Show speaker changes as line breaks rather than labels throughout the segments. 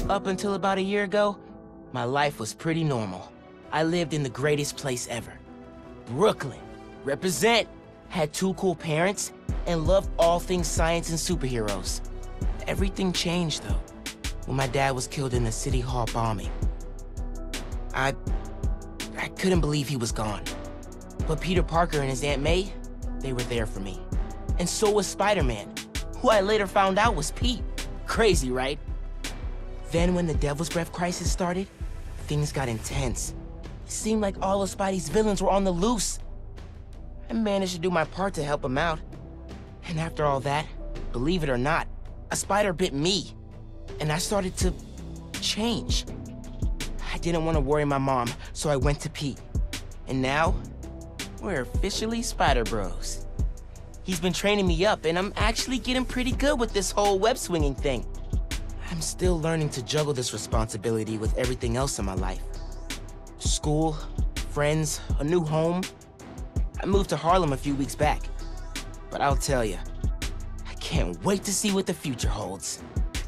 Up until about a year ago, my life was pretty normal. I lived in the greatest place ever. Brooklyn. Represent. Had 2 cool parents, and loved all things science and superheroes. Everything changed, though, when my dad was killed in the City Hall bombing. I couldn't believe he was gone. But Peter Parker and his Aunt May, they were there for me. And so was Spider-Man, who I later found out was Pete. Crazy, right? Then when the Devil's Breath crisis started, things got intense. It seemed like all of Spidey's villains were on the loose. I managed to do my part to help him out. And after all that, believe it or not, a spider bit me. And I started to change. I didn't want to worry my mom, so I went to Pete. And now, we're officially Spider Bros. He's been training me up, and I'm actually getting pretty good with this whole web-swinging thing. I'm still learning to juggle this responsibility with everything else in my life. School, friends, a new home. I moved to Harlem a few weeks back. But I'll tell you, I can't wait to see what the future holds.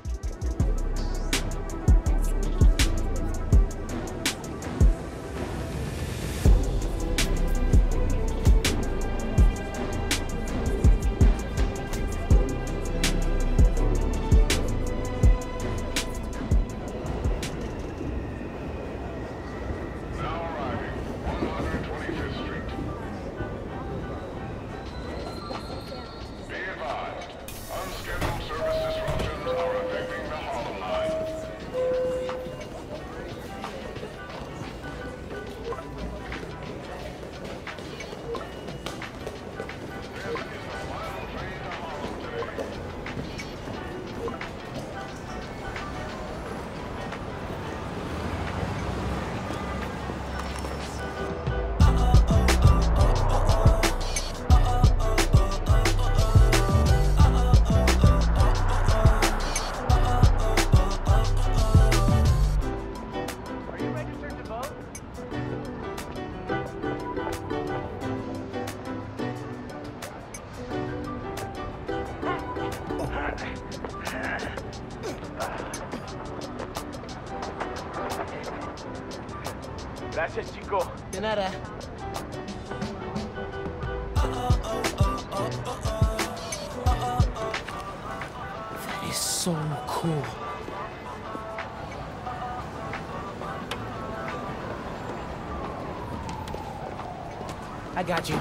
Gracias, chico.
De nada. That is so cool. I got you.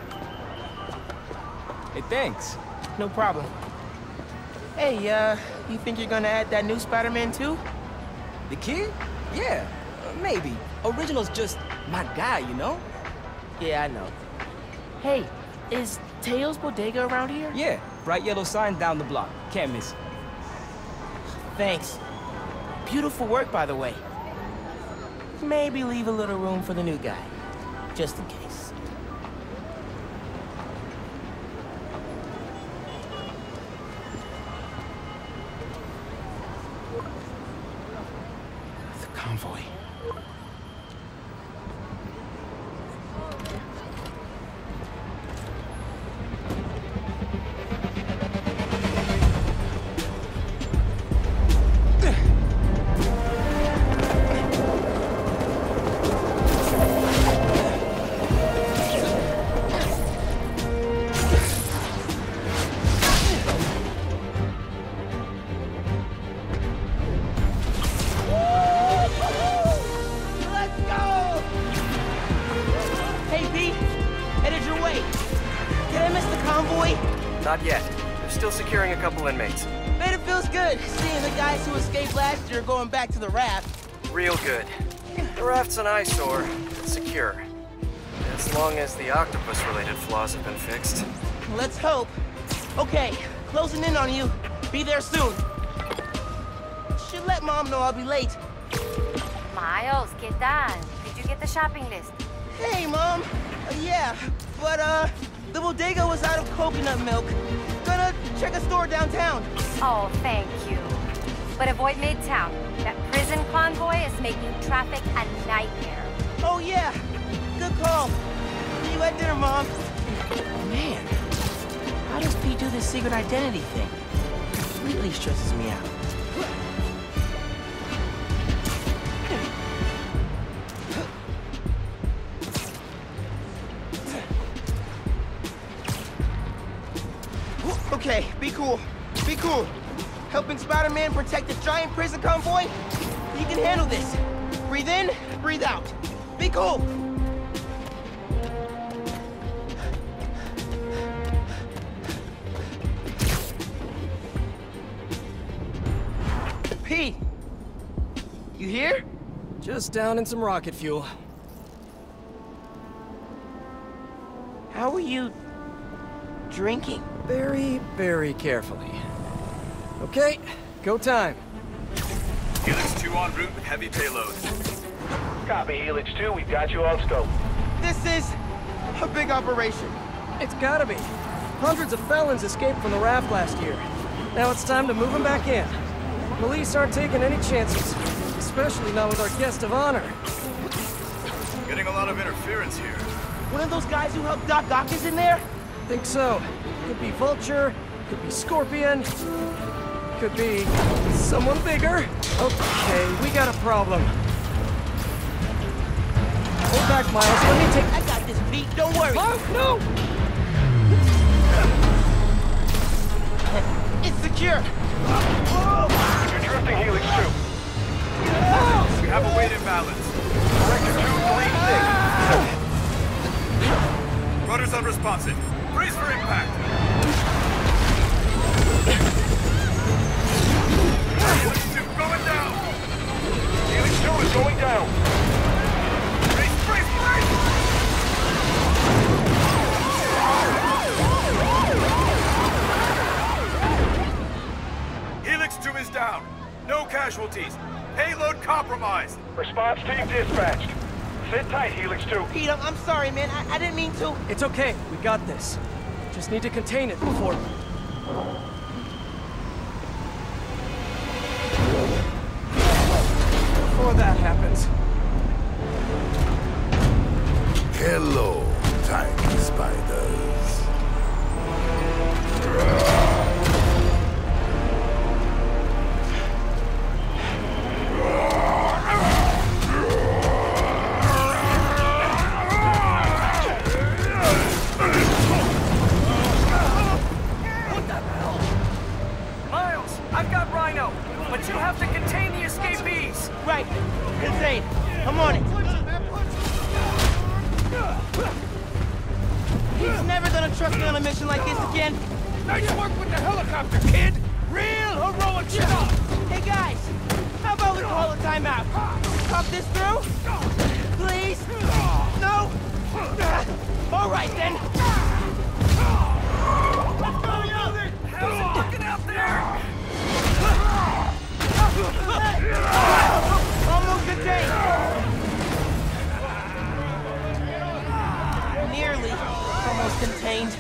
Hey, thanks.
No problem. Hey, you think you're gonna add that new Spider-Man too?
The kid? Yeah, maybe. Original's just my guy, you know?
Yeah, I know. Hey, is Teo's Bodega around here?
Yeah, bright yellow sign down the block. Can't miss it.
Thanks. Beautiful work, by the way. Maybe leave a little room for the new guy, just in case. The convoy.
Not yet. They're still securing a couple inmates.
Man, it feels good seeing the guys who escaped last year going back to the raft.
Real good. The raft's an eyesore. It's secure. As long as the octopus-related flaws have been fixed.
Let's hope. Okay, closing in on you. Be there soon. Should let Mom know I'll be late.
Miles, ¿qué tal? Did you get the shopping list?
Hey, Mom. Yeah, but, the bodega was out of coconut milk. Gonna check a store downtown.
Oh, thank you. But avoid Midtown. That prison convoy is making traffic a nightmare.
Oh, yeah. Good call. See you at dinner, Mom. Man, how does Pete do this secret identity thing? Completely stresses me out. Okay, be cool. Be cool. Helping Spider-Man protect a giant prison convoy? You can handle this. Breathe in, breathe out. Be cool. Pete! You here?
Just down in some rocket fuel.
How are you drinking?
Very, very carefully. Okay, go time.
Helix 2 en route with heavy payload.
Copy, Helix 2. We've got you on scope.
This is a big operation.
It's gotta be. Hundreds of felons escaped from the raft last year. Now it's time to move them back in. Police aren't taking any chances, especially not with our guest of honor.
Getting a lot of interference here.
One of those guys who helped Doc Ock is in there?
Think so. Could be Vulture, could be Scorpion, could be someone bigger. Okay, we got a problem. Hold back, Miles. Let me take...
I got this, Pete. Don't worry.
Miles, no!
It's secure.
You're drifting, Helix 2.
We have a weight imbalance.
Sector 236.
Rudder's unresponsive. Brace for impact. Helix 2 going down.
Helix 2 is going down.
Brace, brace, brace! Helix 2 is down. No casualties. Payload compromised.
Response team dispatched. Sit tight, Helix 2.
Pete, I'm sorry, man. I didn't mean to.
It's okay. We got this. Just need to contain it before... Before that happens.
Hello, tiny spiders.
Miles, I've got Rhino, but you have to contain the escapees.
Right. Insane. I'm on it. He's never gonna trust me on a mission like this again.
Nice work with the helicopter, kid. Real heroic stuff.
Hey, guys. How about we call a timeout? Talk this through? Please? No? All right, then.
How's it looking out there?
Almost contained. Nearly almost contained.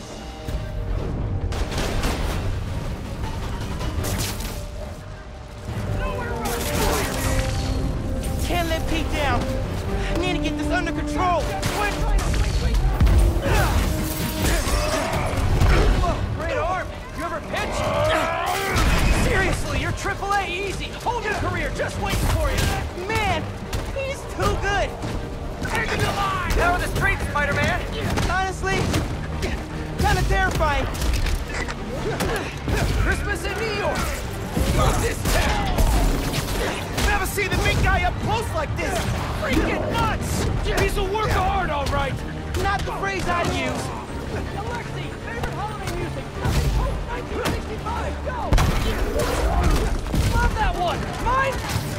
Can't let Pete down. I need to get this under control.
Whoa, great arm. You ever pitch? Seriously, you're AAA easy. Hold your career, just waiting for you.
Man, he's too good.
Down the street, Spider-Man.
Honestly, kind of terrifying.
Christmas in New York. Fuck this town.
Never seen the big guy up close like this.
Freaking nuts.
He's a work of art, all right.
Not the phrase I'd use.
Alexi, favorite holiday music. Post 1965, go. Love that one. Mine?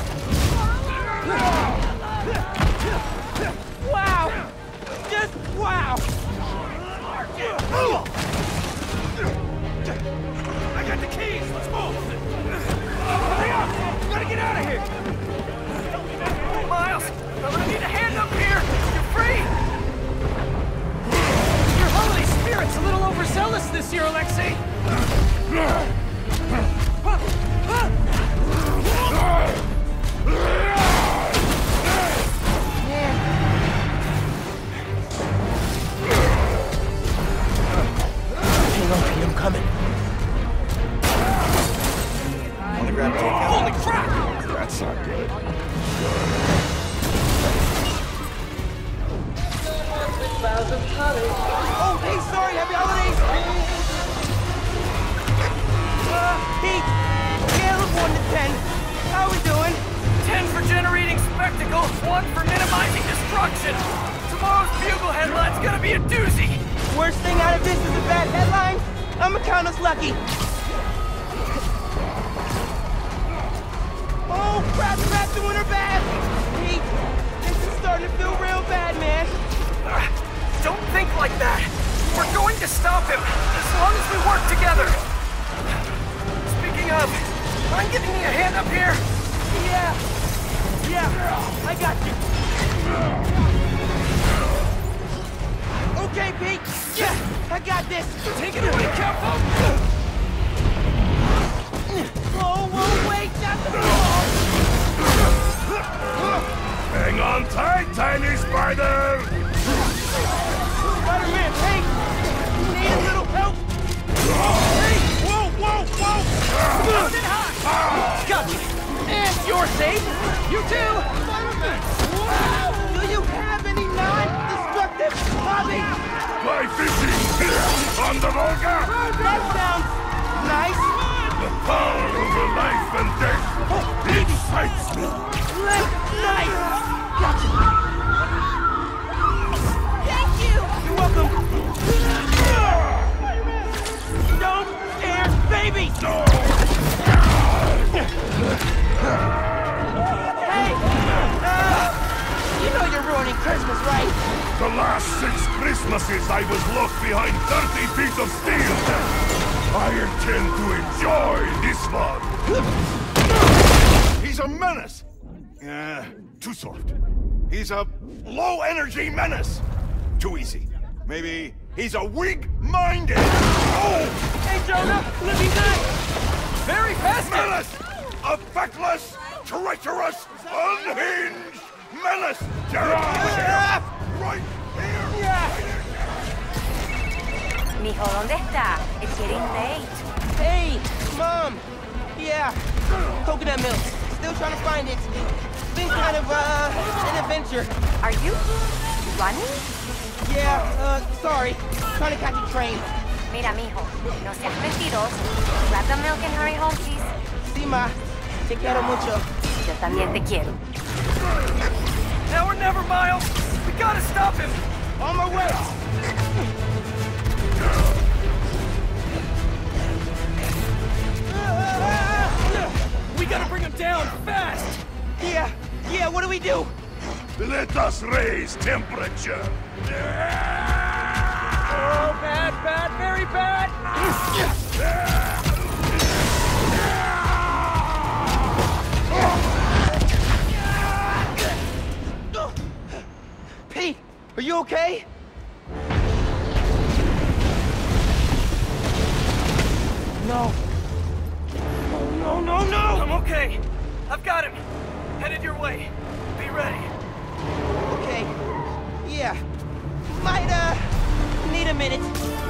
Wow. Just wow.
I got the keys. Let's move. Hurry up. We gotta get out of here.
Miles, I'm gonna need a hand up here. You're free. Your holiday spirit's a little overzealous this year, Alexei.
Hang on, Pete, I'm coming.
On the grab takeout.
Holy crap!
That's not good.
Oh, hey, sorry, happy holidays. Pete, scale of 1 to 10. How we doing?
10 for generating spectacle, 1 for minimizing destruction. Tomorrow's Bugle headline's gonna be a doozy.
Worst thing out of this is a bad headline? I'ma count us lucky. Oh, crap's doing her bad! Pete, this is starting to feel real bad, man.
Don't think like that. We're going to stop him, as long as we work together. Speaking of, mind giving me a hand up here?
Yeah, I got you. Okay, Pete. Yeah, I got this.
Take it away, careful!
Whoa, wait, not the ball.
Hang on tight, tiny spider!
Spider-Man, hey! You need a little help? Hey! Whoa! Gotcha! And you're safe! You too! Spider-Man! Wow! Do you have any non-destructive hobbies?
Fly fishing! On the Volga!
That sounds nice!
The power over life and death! It excites me!
Nice! Gotcha! Thank you! You're welcome! Don't scare babies! Hey! You know you're ruining Christmas, right?
The last 6 Christmases I was locked behind 30 feet of steel! I intend to enjoy this one! He's a menace! Too soft. He's a low-energy menace! Too easy. Maybe he's a weak-minded! Oh!
Hey, Jonah! Looking good!
Very festive!
Menace! A feckless, treacherous, unhinged menace! Gerard! Right here!
Mijo, ¿dónde está? It's getting late.
Hey, Mom! Yeah, coconut milk. Still trying to find it. Been kind of, an adventure.
Are you running?
Yeah, sorry. Trying to catch a train.
Mira, mijo, no seas mentiroso. Grab the milk and hurry home, please.
Sí, ma. Te quiero mucho.
Yo también te quiero.
Now or never, Miles! We gotta stop him!
On my way!
We gotta bring him down, fast!
Yeah, what do we do?
Let us raise temperature!
Oh, bad, very bad!
Pete, are you okay? No. Oh, no!
I'm okay. I've got him. Headed your way. Be ready.
Okay. Yeah. Might, need a minute.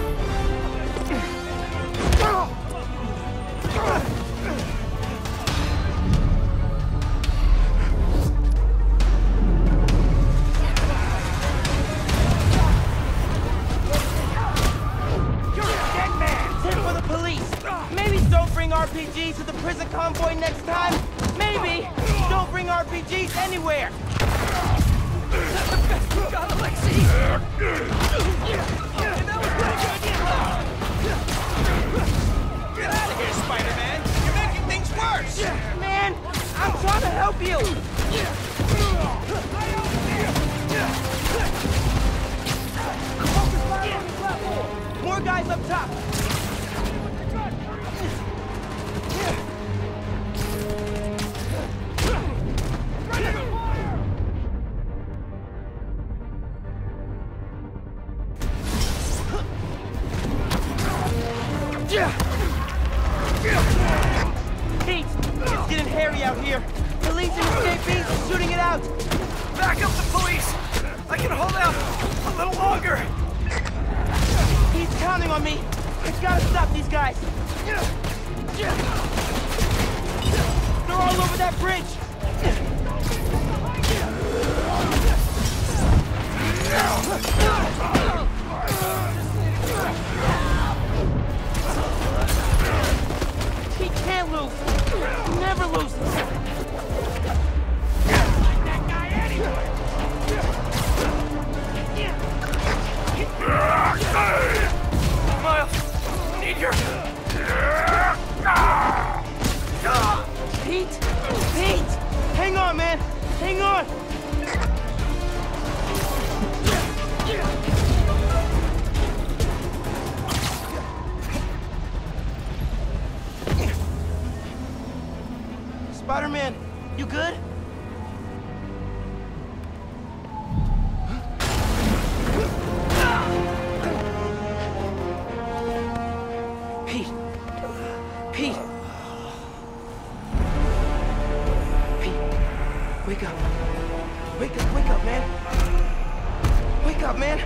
RPGs to the prison convoy next time? Maybe! Don't bring RPGs anywhere!
Got Alexei! That was pretty good!
Get out of here, Spider-Man! You're making things worse!
Man, I'm trying to help you! More guys up top! Pete, it's getting hairy out here. Police and escapees are shooting it out.
Back up the police! I can hold out a little longer!
He's counting on me. I gotta stop these guys. They're all over that bridge. on, man! Hang on! Spider-Man, you good? Pete! Pete! Pete, wake up. Wake up, man. Wake up, man.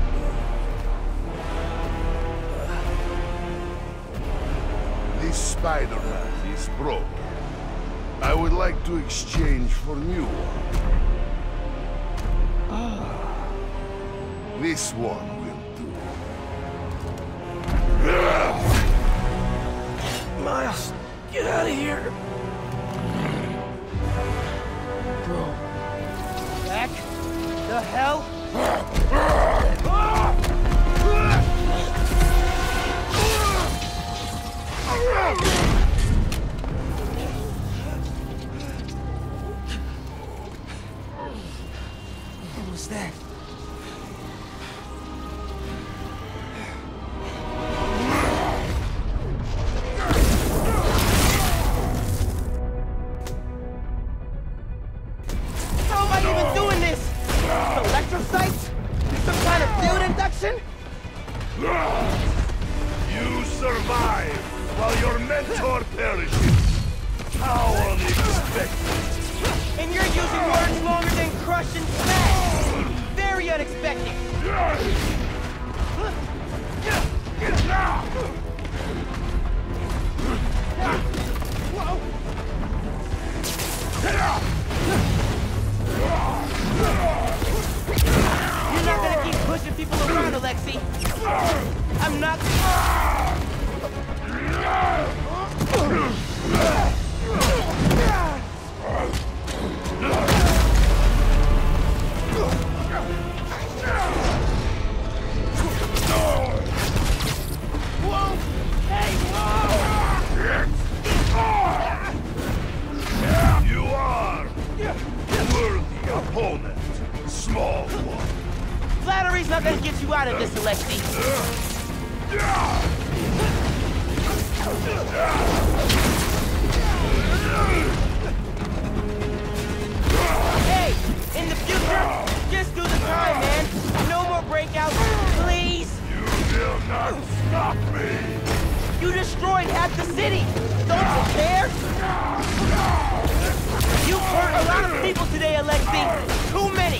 This Spider-Man is broken. I would like to exchange for new one. This one will do.
Miles, get out of here.
Bro. Back the hell? What was that? How am I even doing this? Electrocytes? Some kind of field induction?
You survive while your mentor perishes. How unexpected.
And you're using words longer than crush and smash! Very unexpected! You're not gonna keep pushing people around, Alexei! I'm not...
You are worthy opponent, small one.
Flattery's not gonna get you out of this, Alexei! Hey! In the future, just do the time, man! No more breakouts, please!
You will not stop me!
You destroyed half the city! Don't you care? You've hurt a lot of people today, Alexei! Too many!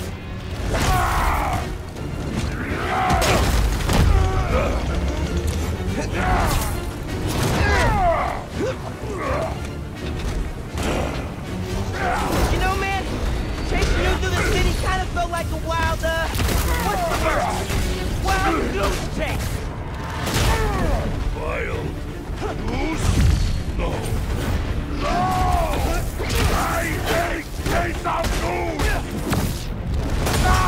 You know, man, chasing you through the city kind of felt like a wild, what's the word? Wild goose chase!
Wild goose? No. No! I hate taste of goose! No!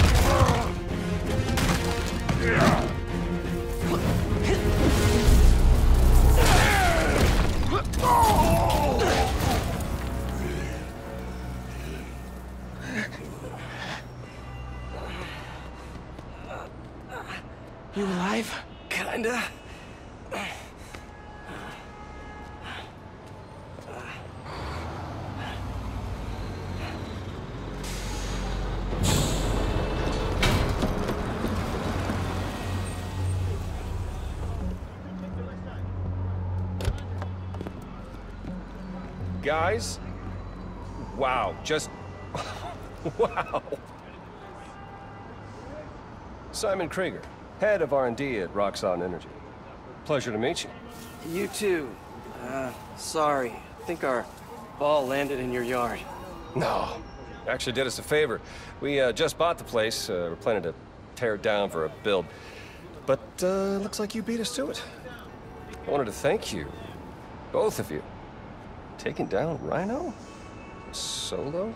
You alive?
Kinda.
Guys? Wow, just... wow. Simon Krieger, head of R&D at Roxxon Energy. Pleasure to meet you.
You too. Sorry. I think our ball landed in your yard.
No, actually did us a favor. We just bought the place. We're planning to tear it down for a build. But looks like you beat us to it. I wanted to thank you, both of you. Taking down Rhino? Solo?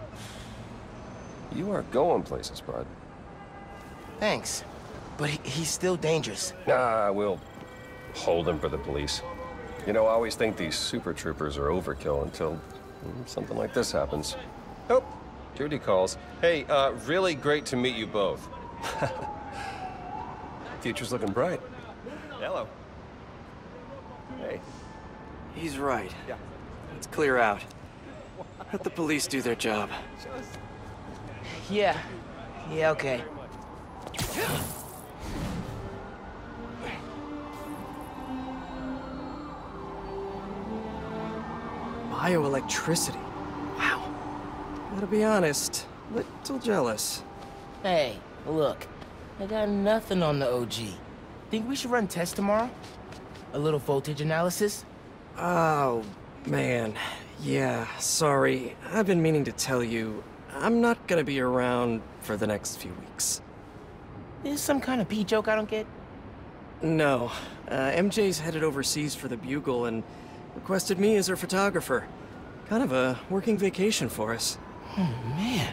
You are going places, bud.
Thanks. But he's still dangerous.
Nah, we'll hold him for the police. You know, I always think these super troopers are overkill until something like this happens. Oh, Judy calls. Hey, really great to meet you both. Future's looking bright. Hello. Hey.
He's right.
Yeah.
Let's clear out. Let the police do their job.
Yeah. Yeah, okay.
Bioelectricity. Wow. Gotta be honest, little jealous.
Hey, look. I got nothing on the OG. Think we should run tests tomorrow? A little voltage analysis?
Oh, man. Yeah, sorry. I've been meaning to tell you, I'm not gonna be around for the next few weeks.
Is some kind of pee joke I don't get?
No. MJ's headed overseas for the Bugle and requested me as her photographer. Kind of a working vacation for us.
Oh, man.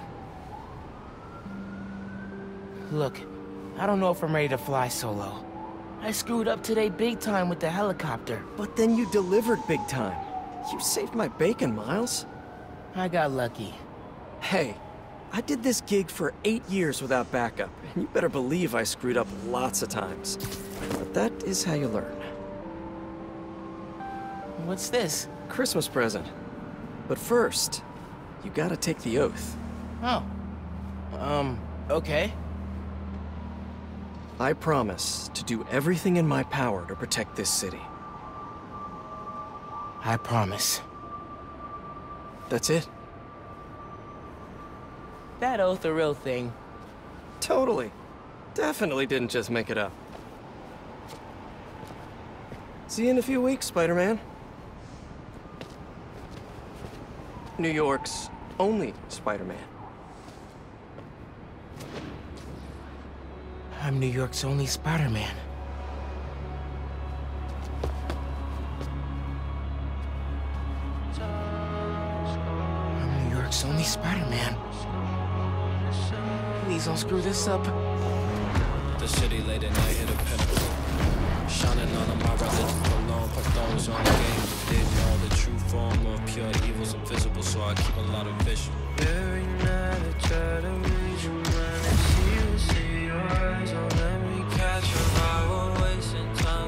Look, I don't know if I'm ready to fly solo. I screwed up today big time with the helicopter.
But then you delivered big time. You saved my bacon, Miles.
I got lucky.
Hey, I did this gig for 8 years without backup, and you better believe I screwed up lots of times. But that is how you learn.
What's this?
Christmas present. But first, you gotta take the oath.
Oh. Okay.
I promise to do everything in my power to protect this city.
I promise.
That's it?
That oath a real thing.
Totally. Definitely didn't just make it up. See you in a few weeks, Spider-Man. New York's only Spider-Man.
I'm New York's only Spider-Man. I'm New York's only Spider-Man. Please don't screw this up.
The city late at night hit a pinnacle. Shining on my religion alone, put those on the game. Didn't know the true form of pure evil's invisible, so I keep a lot of vision. Every night I try to read your mind and see your eyes. Don't let me catch you while we're wasting time.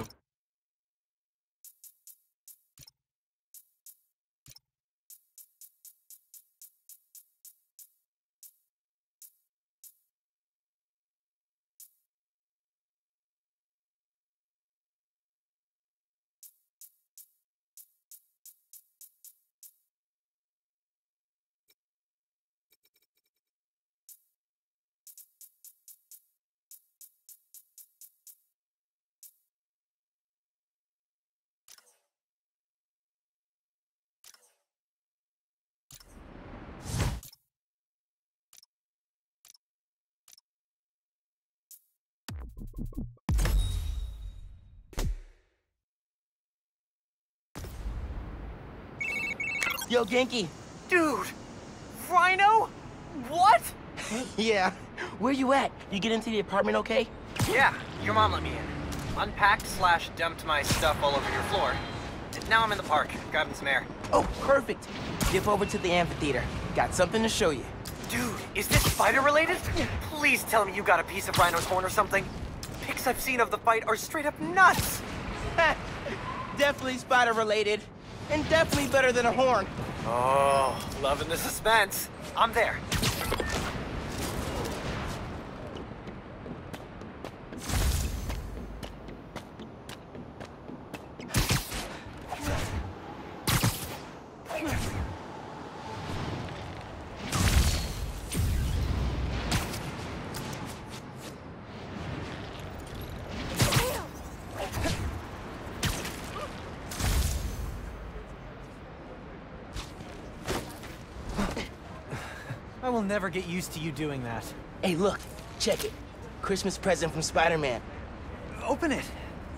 Yo, Genki.
Dude! Rhino? What?
Yeah. Where you at? You get into the apartment okay?
Yeah, your mom let me in. Unpacked/dumped my stuff all over your floor. Now I'm in the park, grabbing some air.
Oh, perfect. Dip over to the amphitheater. Got something to show you.
Dude, is this spider related? Please tell me you got a piece of Rhino's horn or something. Pics I've seen of the fight are straight up nuts.
Definitely spider related. And definitely better than a horn.
Oh, loving the suspense. I'm there.
I will never get used to you doing that.
Hey, look. Check it. Christmas present from Spider-Man.
Open it.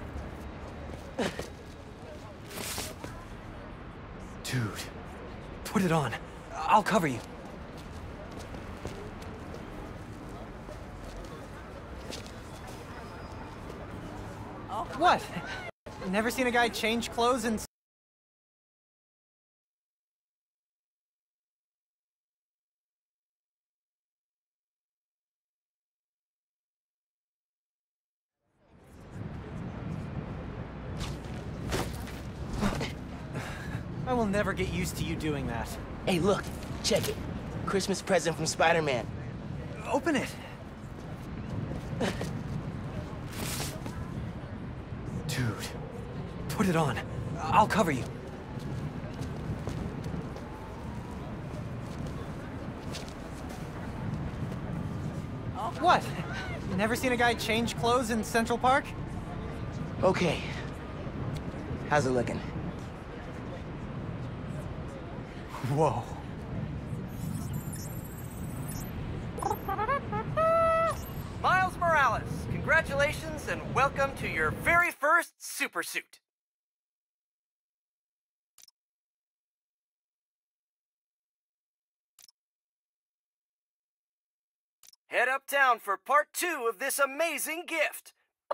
Dude, put it on. I'll cover you. What? Never seen a guy change clothes in I will never get used to you doing that.
Hey, look. Check it. Christmas present from Spider-Man.
Open it. Dude, put it on. I'll cover you. What? Never seen a guy change clothes in Central Park?
Okay. How's it looking?
Whoa.
Miles Morales, congratulations and welcome to your very first super suit. Head uptown for part 2 of this amazing gift.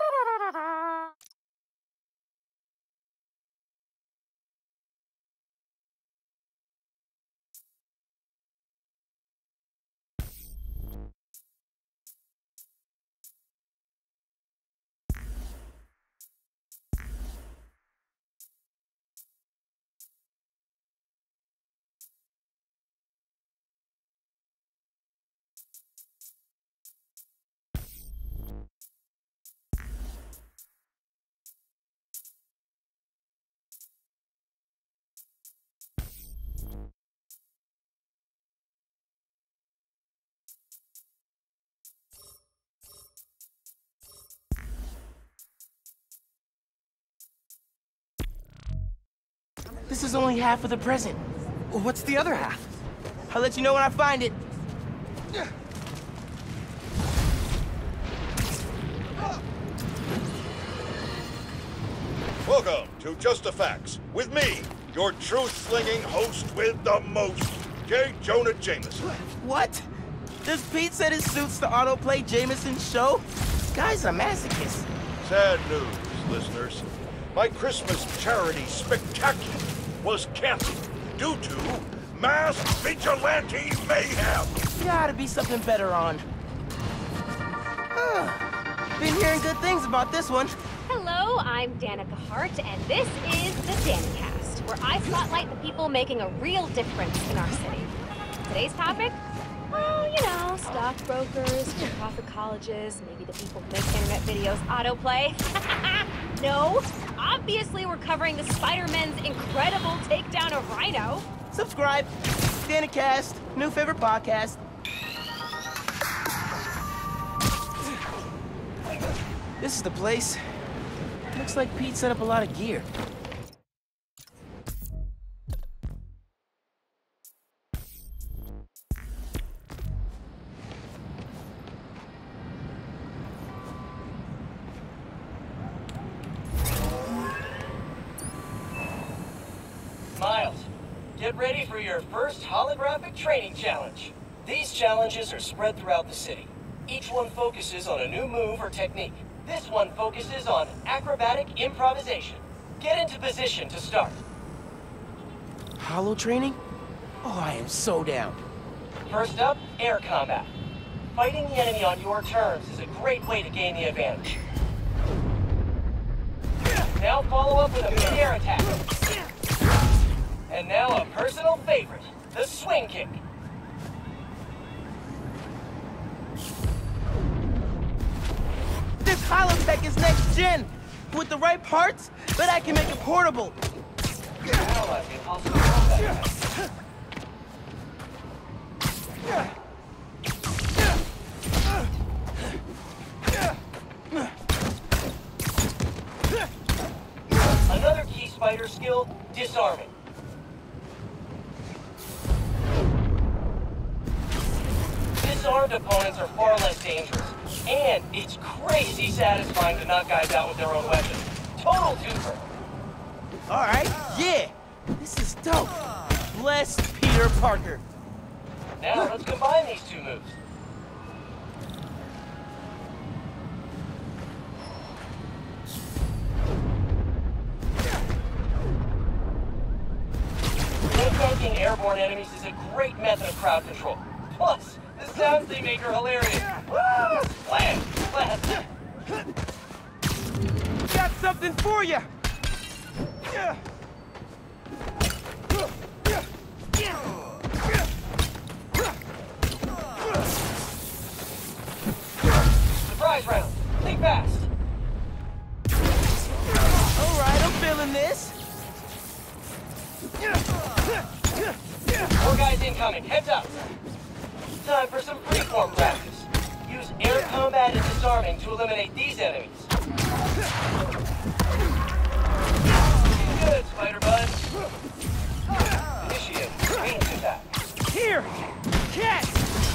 This is only half of the present.
What's the other half?
I'll let you know when I find it.
Welcome to Just the Facts, with me, your truth-slinging host with the most, J. Jonah Jameson.
What? Does Pete set his suits to autoplay Jameson's show? This guy's a masochist.
Sad news, listeners. My Christmas charity spectacular was canceled due to mass vigilante mayhem.
Gotta be something better on. Been hearing good things about this one.
Hello, I'm Danica Hart, and this is the Danicast, where I spotlight the people making a real difference in our city. Today's topic? Well, you know, stockbrokers, for-profit colleges, maybe the people who make internet videos autoplay. No, obviously we're covering the Spider-Man's incredible takedown of Rhino.
Subscribe. Danicast, new favorite podcast. This is the place. Looks like Pete set up a lot of gear.
Miles, get ready for your first holographic training challenge. These challenges are spread throughout the city. Each one focuses on a new move or technique. This one focuses on acrobatic improvisation. Get into position to start.
Holo training? Oh, I am so down.
First up, air combat. Fighting the enemy on your terms is a great way to gain the advantage. Now follow up with a mid-air attack. And now a personal favorite, the swing kick.
This holotech is next gen. With the right parts, but I can make it portable.
Now I can also combat. Another key spider skill, disarming. Disarmed opponents are far less dangerous. And it's crazy satisfying to knock guys out with their own weapons. Total twofer.
Alright, yeah. This is dope. Bless Peter Parker.
Now let's combine these two moves. Tanking airborne enemies is a great method of crowd control. Plus, the sounds they make are hilarious. Land! Land!
Got something for you. feeling this.
More guys incoming. Heads up. Time for some freeform practice. Use air combat and disarming to eliminate these enemies. Good, Spider Bud. Initiate range attack.
Here! Catch!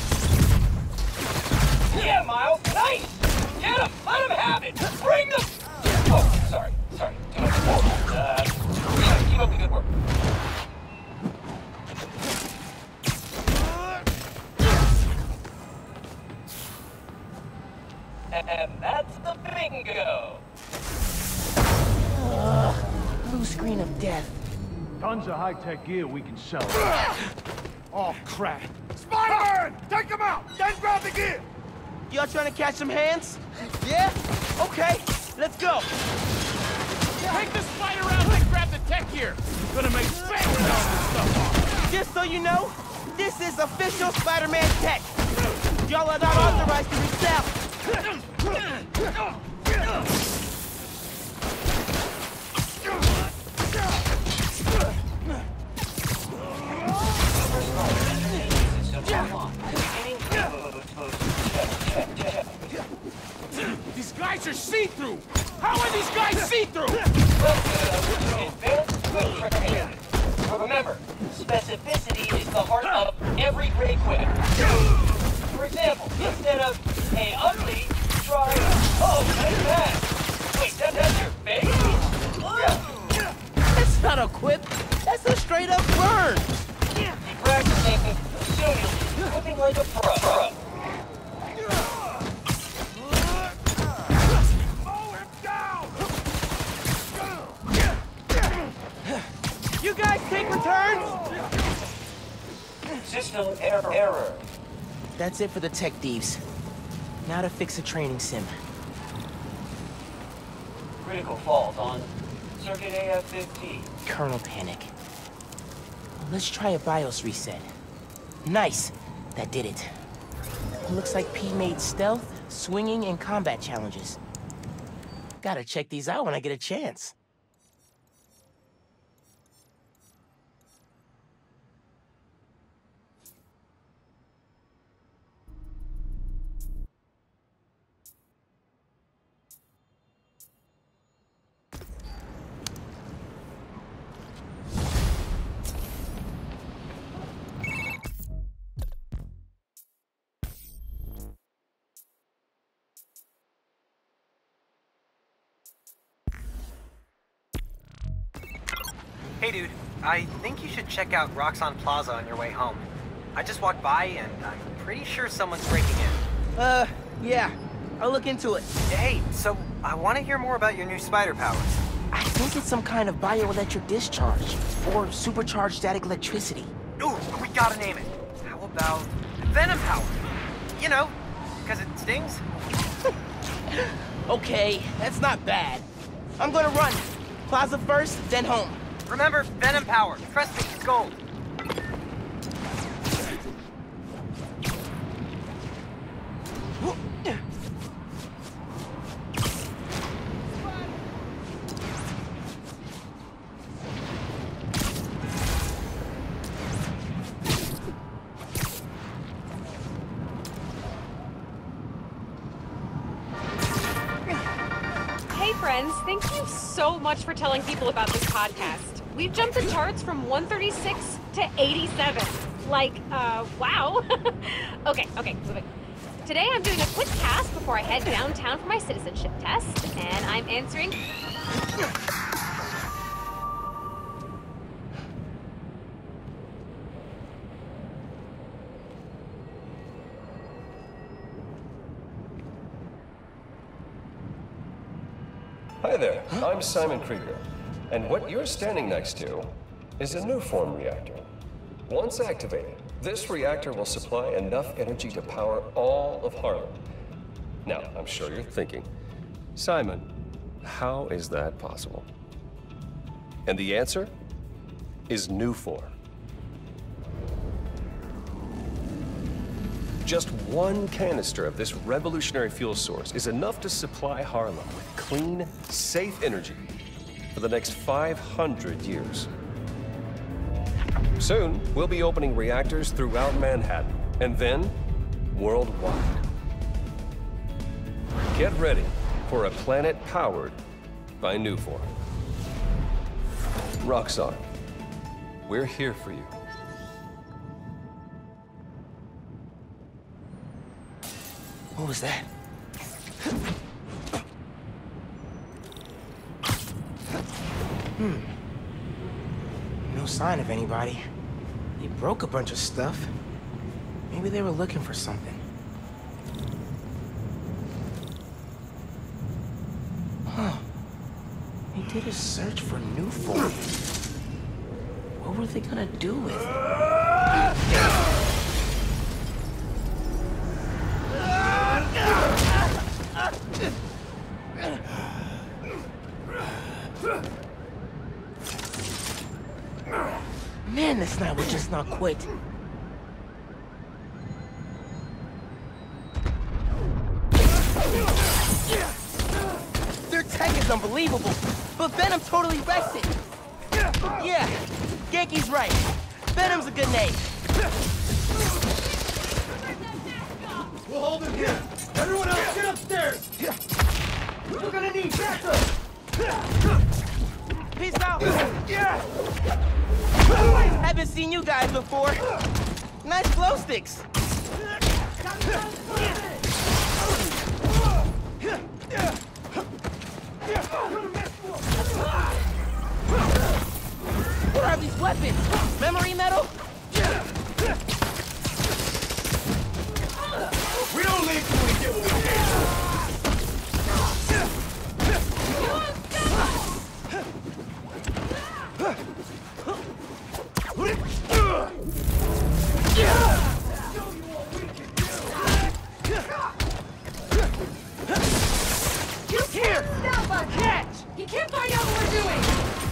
Yeah, Miles. Nice! Get him! Let him have it! Bring them! Oh, sorry. Too much forward. Keep up the good work. And that's the bingo!
Blue screen of death.
Tons of high-tech gear we can sell.
Oh, crap.
Spider-Man! Take him out! Then grab the gear!
Y'all trying to catch some hands? Yeah? Okay, let's go.
Take the spider out and grab the tech gear. We're gonna make space with all this stuff.
Just so you know, this is official Spider-Man tech. Y'all are not authorized to resell.
These guys are see-through. How are these guys see-through?
Remember, specificity is the heart of every great quip. For example, instead of, hey, ugly, try, oh, nice bad. Wait, that's your face?
That's not a quip. That's a straight-up burn.
Keep practicing. Soon you'll be whipping like a pro.
You guys take returns?
System error.
That's it for the tech thieves. Now to fix a training sim.
Critical fault on circuit AF-15.
Kernel panic. Let's try a BIOS reset. Nice. That did it. Looks like P made stealth, swinging, and combat challenges. Gotta check these out when I get a chance.
Hey dude, I think you should check out Roxxon Plaza on your way home. I just walked by and I'm pretty sure someone's breaking in.
Yeah. I'll look into it.
Hey, so I want to hear more about your new spider powers.
I think it's some kind of bioelectric discharge, or supercharged static electricity.
Ooh, we gotta name it. How about Venom Power? You know, because it stings.
Okay, that's not bad. I'm gonna run. Plaza first, then home.
Remember, Venom Power. Trust me, it's gold.
Hey friends, thank you so much for telling people about this podcast. We've jumped the charts from 136 to 87. Like, wow. Okay, moving. Today I'm doing a quick cast before I head downtown for my citizenship test, and I'm answering...
Hi there, I'm Simon Krieger, and what you're standing next to is a new form reactor. Once activated, this reactor will supply enough energy to power all of Harlem. Now, I'm sure you're thinking, Simon, how is that possible? And the answer is Nuform. Just one canister of this revolutionary fuel source is enough to supply Harlem with clean, safe energy for the next 500 years. Soon, we'll be opening reactors throughout Manhattan, and then worldwide. Get ready for a planet powered by Nuform. Roxxon, we're here for you.
What was that? No sign of anybody. They broke a bunch of stuff. Maybe they were looking for something. Huh. They did a search for Nuform. What were they gonna do with it? Man, this night will just not quit. Their tech is unbelievable, but Venom totally wrecks it. Yeah, Genki's right. Venom's a good name.
We'll hold him here. Everyone else, get upstairs. We're gonna need backup.
Peace out. Haven't seen you guys before. Nice glow sticks. What are these weapons? Memory metal?
We don't leave till we get what we came for.
Here! Stop us! Catch! You can't find out what we're doing!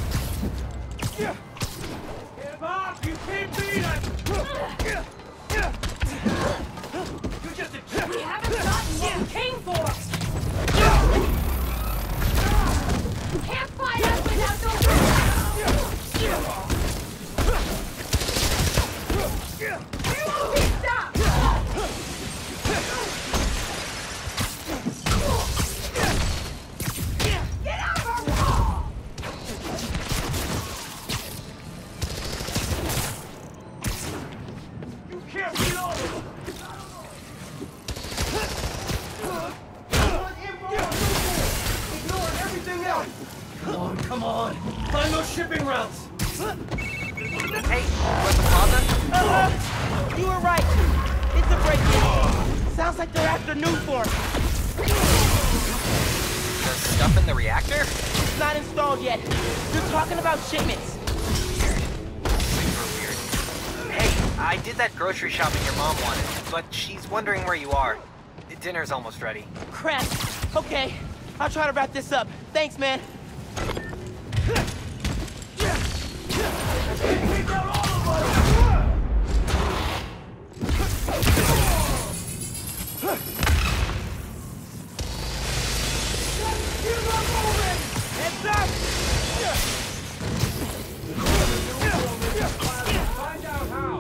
Give up! You can't beat us! You're just a chick!
We haven't gotten what we came for! You can't fight us without those... You won't be stopped! Get out of our wall!
You can't beat all of us! Ignoring everything else! Come on! Find those shipping routes!
Hey, what's the plaza?
You were right. It's a break-in. Sounds like they're after Nuform.
The stuff in the reactor?
It's not installed yet. They're talking about shipments.
Super weird. Hey, I did that grocery shopping your mom wanted, but she's wondering where you are. Dinner's almost ready.
Crap. Okay, I'll try to wrap this up. Thanks, man. Heads up!
Find out how!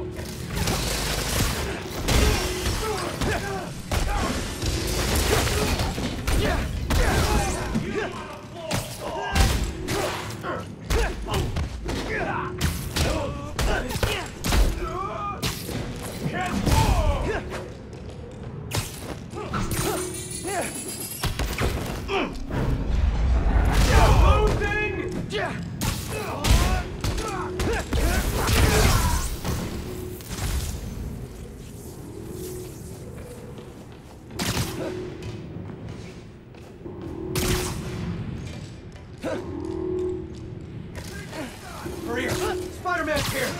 Hurry up! Spider-Man's here!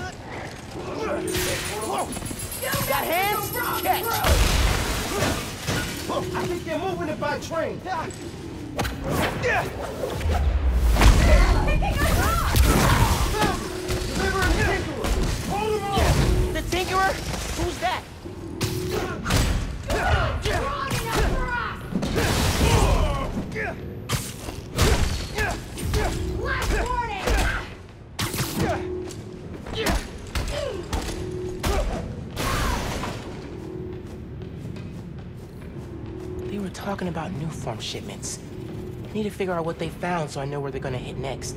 Got hands? Catch!
I think they're moving it by train.
The Tinkerer? Who's that?
Last warning!
They were talking about new form shipments. I need to figure out what they found so I know where they're gonna hit next.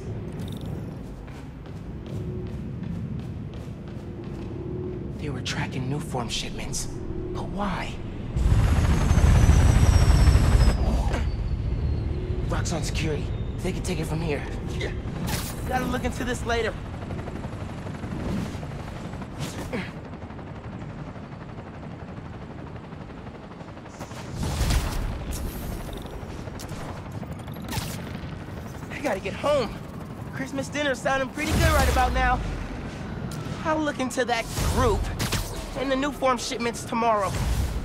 They were tracking new form shipments. But why? Rock's on security. They can take it from here. Yeah. Gotta look into this later. I gotta get home. Christmas dinner's sounding pretty good right about now. I'll look into that group and the new form shipments tomorrow.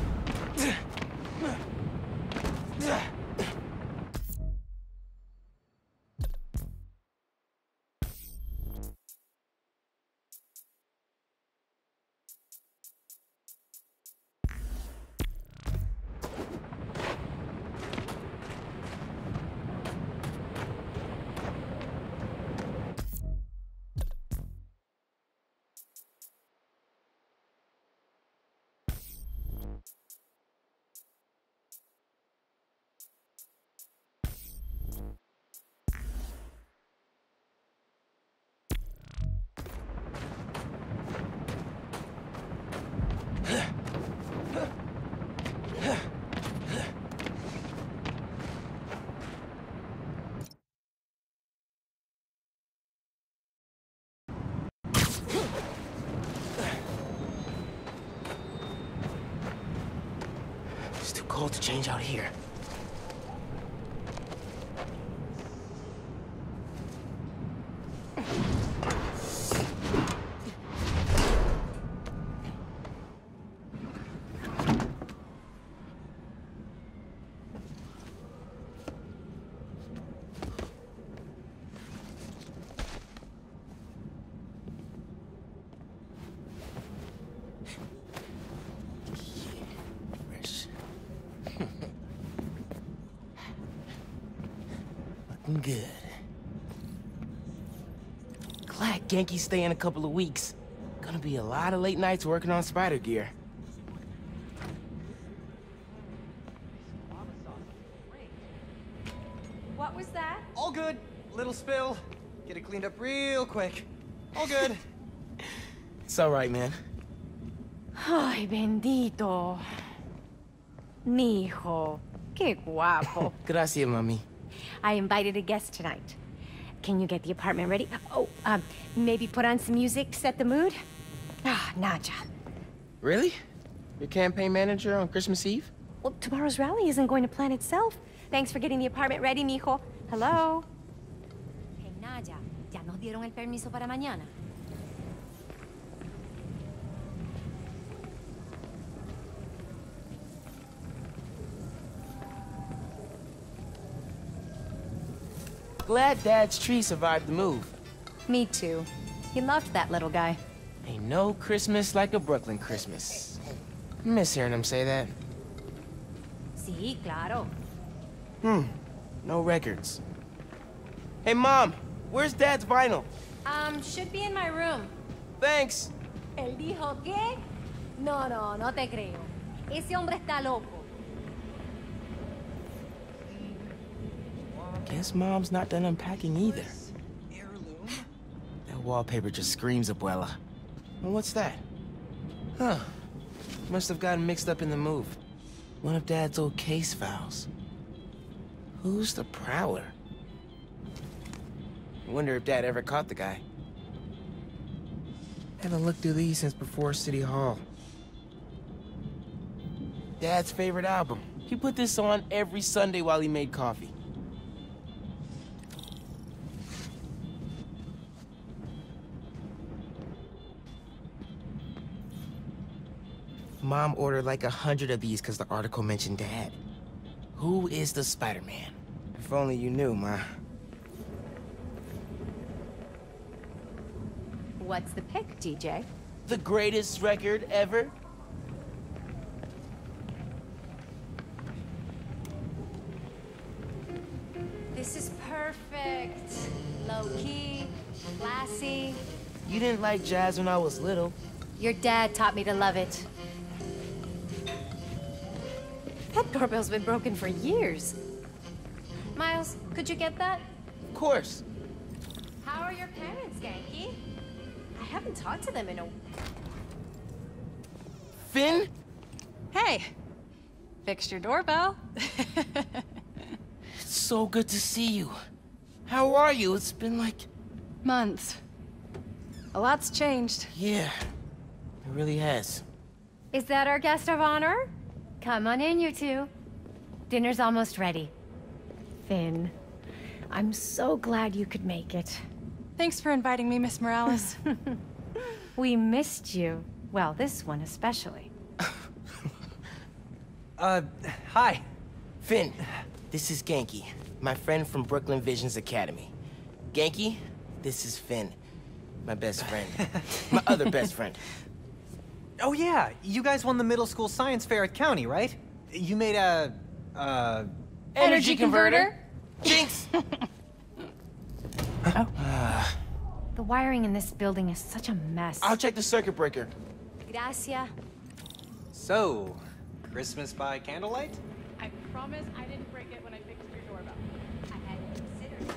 It's too cold to change out here. Good. Glad Genki's staying a couple of weeks. Gonna be a lot of late nights working on spider gear.
What was that?
All good. Little spill. Get it cleaned up real quick. All good.
It's all right, man.
Ay, bendito. Mi hijo. Qué guapo.
Gracias, mami.
I invited a guest tonight. Can you get the apartment ready? Oh, maybe put on some music to set the mood? Ah, Naja.
Really? Your campaign manager on Christmas Eve?
Well, tomorrow's rally isn't going to plan itself. Thanks for getting the apartment ready, mijo. Hello? Hey, Naja, ya nos dieron el permiso para mañana.
Glad Dad's tree survived the move.
Me too. He loved that little guy.
Ain't no Christmas like a Brooklyn Christmas. Miss hearing him say that.
Sí, claro.
No records. Hey, Mom, where's Dad's vinyl?
Should be in my room.
Thanks.
¿Él dijo qué? No, no te creo. Ese hombre está loco.
Guess Mom's not done unpacking either. That wallpaper just screams Abuela. Well, what's that? Huh. Must have gotten mixed up in the move. One of Dad's old case files. Who's the Prowler? I wonder if Dad ever caught the guy. Haven't looked through these since before City Hall. Dad's favorite album. He put this on every Sunday while he made coffee. Mom ordered like 100 of these because the article mentioned Dad. Who is the Spider-Man? If only you knew, Ma.
What's the pick, DJ?
The greatest record ever?
This is is perfect. Low-key, classy.
You didn't like jazz when I was little.
Your dad taught me to love it. That doorbell's been broken for years. Miles, could you get that?
Of course.
How are your parents, Genki? I haven't talked to them in a...
Finn?
Hey! Fixed your doorbell.
It's so good to see you. How are you? It's been like...
months. A lot's changed.
Yeah, it really has.
Is that our guest of honor? Come on in, you two. Dinner's almost ready. Finn, I'm so glad you could make it.
Thanks for inviting me, Miss Morales.
We missed you. Well, this one especially.
Hi.
Finn, this is Genki, my friend from Brooklyn Visions Academy. Genki, this is Finn, my best friend. My other best friend.
Oh yeah, you guys won the middle school science fair at County, right? You made a,
Energy converter?
Jinx!
The wiring in this building is such a mess.
I'll check the circuit breaker.
Gracias.
So, Christmas by candlelight?
I promise I didn't break it when I fixed your doorbell.
I hadn't considered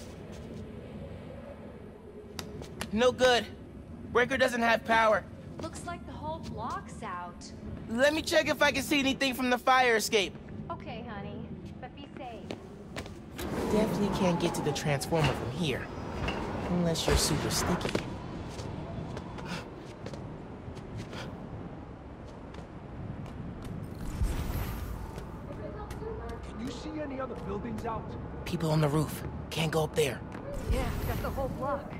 that.
No good. Breaker doesn't have power.
Looks like the whole block's out.
Let me check if I can see anything from the fire escape.
Okay, honey, but be safe.
Definitely can't get to the transformer from here. Unless you're super sticky.
Can you see any other buildings out?
People on the roof. Can't go up there.
Yeah, got the whole block.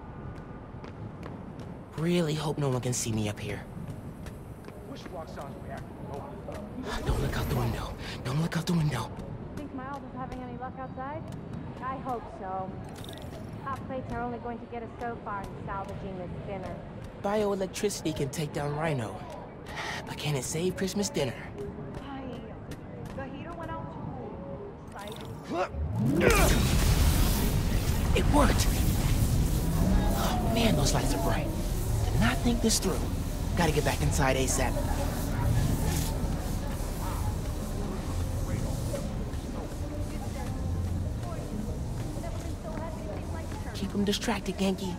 Really hope no one can see me up here.
Wish Roxanne's reactor was open.
Don't look out the window. Don't look out the window.
Think Miles is having any luck outside? I hope so. Hot plates are only going to get us so far in salvaging this dinner.
Bioelectricity can take down Rhino. But can it save Christmas dinner?
The heater went out too.
It worked! Oh man, those lights are bright. Did not think this through. Gotta get back inside ASAP. Keep him distracted, Genki.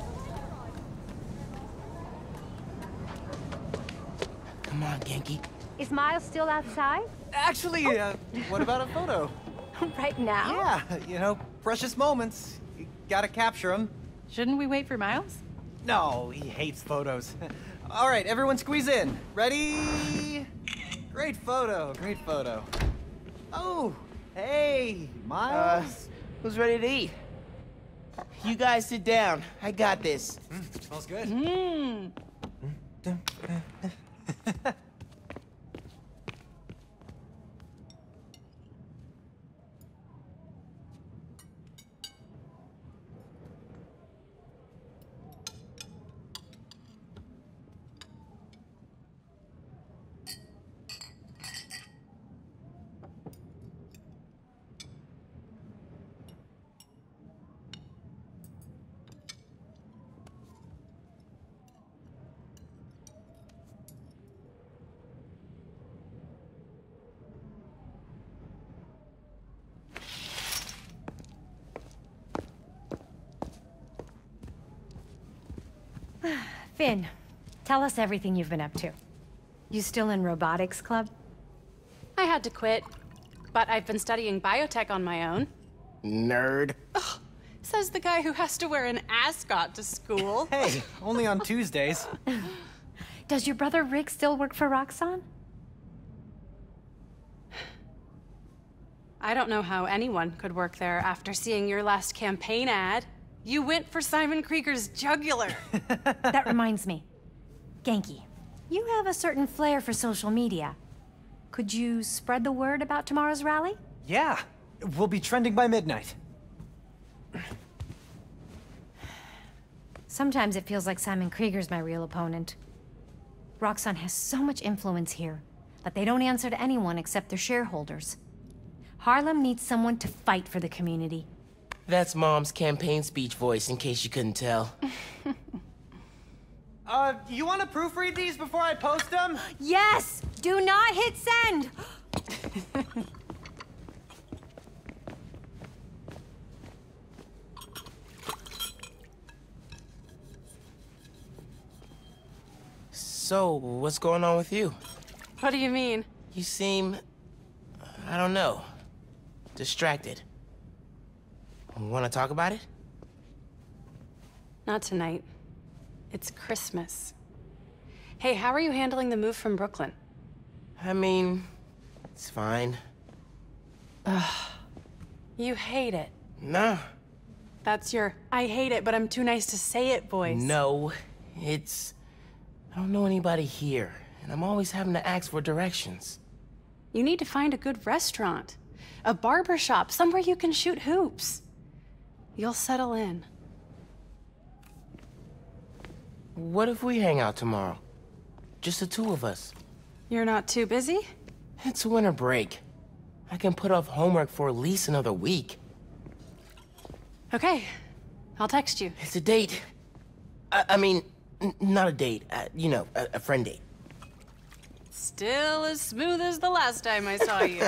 Come on, Genki.
Is Miles still outside?
Actually, what about a photo?
Right now?
Yeah, you know, precious moments. You gotta capture them.
Shouldn't we wait for Miles?
No, he hates photos. All right, everyone squeeze in. Ready? Great photo, great photo. Oh, hey, Miles.
Who's ready to eat? You guys sit down. I got this.
Smells good.
Finn, tell us everything you've been up to. You still in robotics club?
I had to quit, but I've been studying biotech on my own.
Nerd.
Ugh, says the guy who has to wear an ascot to school.
Hey, only on Tuesdays.
Does your brother Rick still work for Roxanne?
I don't know how anyone could work there after seeing your last campaign ad. You went for Simon Krieger's jugular.
That reminds me. Genki, you have a certain flair for social media. Could you spread the word about tomorrow's rally?
Yeah, we'll be trending by midnight.
Sometimes it feels like Simon Krieger's my real opponent. Roxanne has so much influence here that they don't answer to anyone except their shareholders. Harlem needs someone to fight for the community.
That's Mom's campaign speech voice, in case you couldn't tell.
You want to proofread these before I post them?
Yes! Do not hit send!
So, what's going on with you?
What do you mean?
You seem... I don't know. Distracted. Want to talk about it?
Not tonight. It's Christmas. Hey, how are you handling the move from Brooklyn?
I mean, it's fine.
Ugh. You hate it.
No.
That's your I hate it, but I'm too nice to say it voice.
No, it's... I don't know anybody here, and I'm always having to ask for directions.
You need to find a good restaurant. A barber shop, somewhere you can shoot hoops. You'll settle in.
What if we hang out tomorrow? Just the two of us.
You're not too busy?
It's winter break. I can put off homework for at least another week.
Okay. I'll text you.
It's a date. I mean, not a date. You know, a friend date.
Still as smooth as the last time I saw you.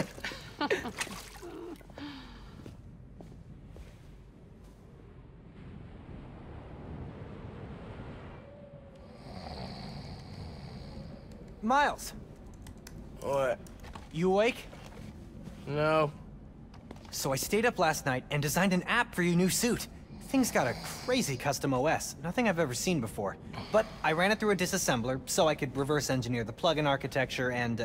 Miles.
What?
You awake?
No.
So I stayed up last night and designed an app for your new suit. Thing's got a crazy custom OS, nothing I've ever seen before. But I ran it through a disassembler so I could reverse engineer the plugin architecture and...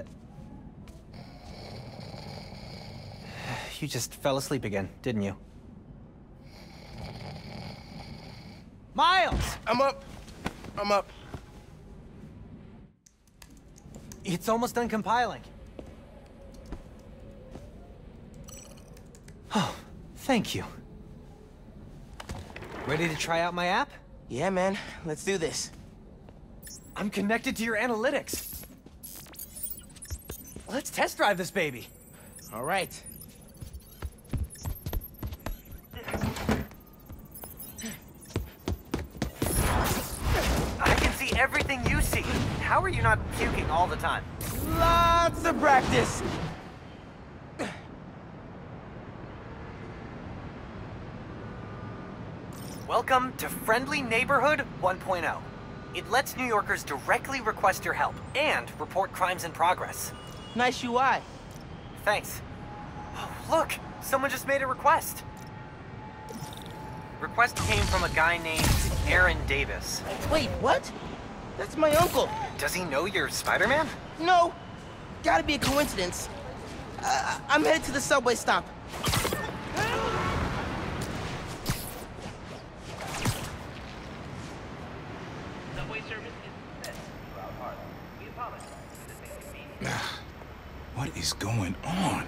You just fell asleep again, didn't you? Miles!
I'm up. I'm up.
It's almost done compiling. Oh, thank you. Ready to try out my app?
Yeah, man. Let's do this.
I'm connected to your analytics. Let's test drive this baby.
All right.
I can see everything you see. How are you not puking all the time?
Lots of practice.
Welcome to Friendly Neighborhood 1.0. It lets New Yorkers directly request your help and report crimes in progress.
Nice UI.
Thanks. Oh, look! Someone just made a request. Request came from a guy named Aaron Davis.
Wait, what? That's my uncle.
Does he know you're Spider-Man?
No. Gotta be a coincidence. I'm headed to the subway stop.
What is going on?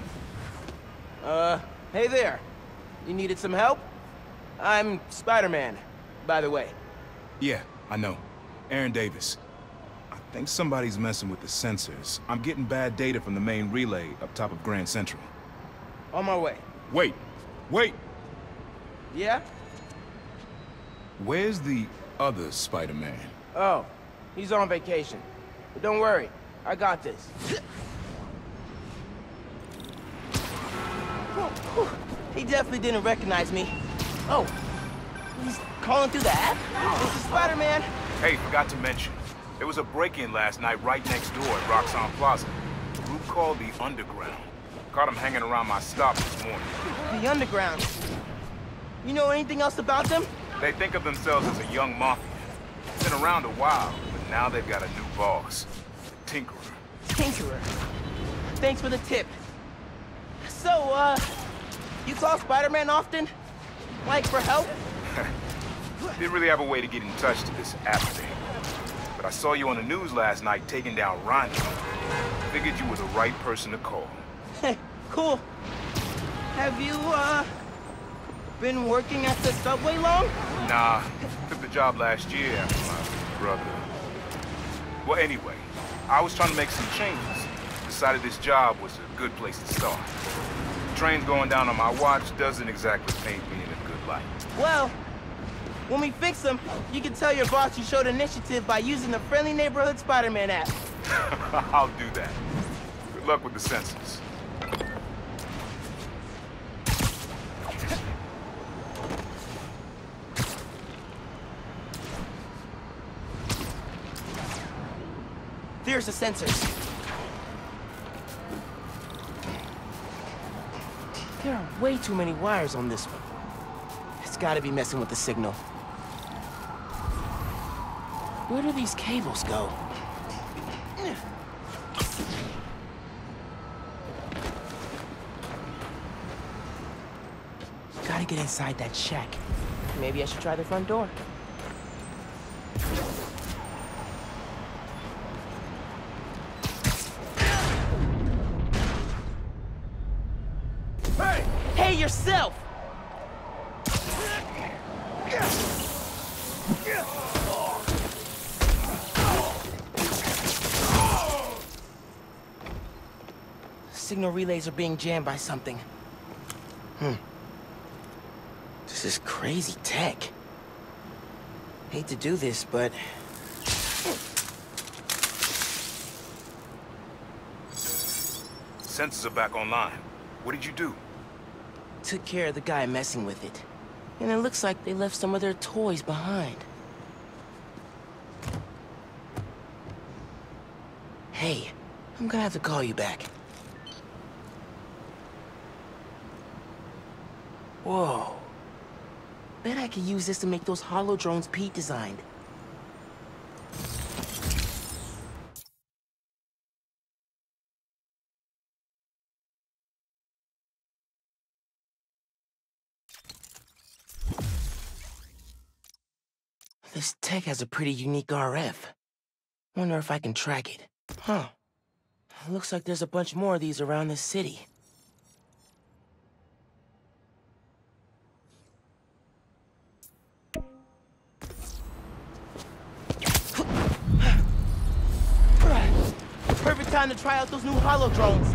Hey there. You needed some help? I'm Spider-Man, by the way.
Yeah, I know. Aaron Davis. I think somebody's messing with the sensors. I'm getting bad data from the main relay up top of Grand Central.
On my way.
Wait! Wait!
Yeah?
Where's the other Spider-Man?
Oh, he's on vacation. But don't worry, I got this. He definitely didn't recognize me. Oh, he's calling through the app? This is Spider-Man.
Hey, forgot to mention. There was a break-in last night right next door at Roxxon Plaza. A group called the Underground. Caught him hanging around my stop this morning.
The Underground. You know anything else about them?
They think of themselves as a young mafia. Been around a while, but now they've got a new boss. The Tinkerer.
Tinkerer. Thanks for the tip. So, you call Spider-Man often? Like, for help?
Didn't really have a way to get in touch to this app thing. But I saw you on the news last night taking down Ronnie. Figured you were the right person to call.
Cool. Have you, been working at the subway long?
Nah, took the job last year after my brother. Well, anyway, I was trying to make some changes. Decided this job was a good place to start. trains going down on my watch doesn't exactly paint me in a good light.
Well, when we fix them, you can tell your boss you showed initiative by using the Friendly Neighborhood Spider-Man app.
I'll do that. Good luck with the sensors.
There's the sensors. There are way too many wires on this one. It's gotta be messing with the signal. Where do these cables go? Gotta get inside that shack. Maybe I should try the front door. Hey, yourself! Signal relays are being jammed by something. This is crazy tech. Hate to do this, but...
Sensors are back online. What did you do?
Took care of the guy messing with it. And it looks like they left some of their toys behind. Hey, I'm gonna have to call you back. Whoa. Bet I could use this to make those holo drones Pete designed. This tech has a pretty unique RF. Wonder if I can track it. Huh. Looks like there's a bunch more of these around this city. Perfect time to try out those new holo drones.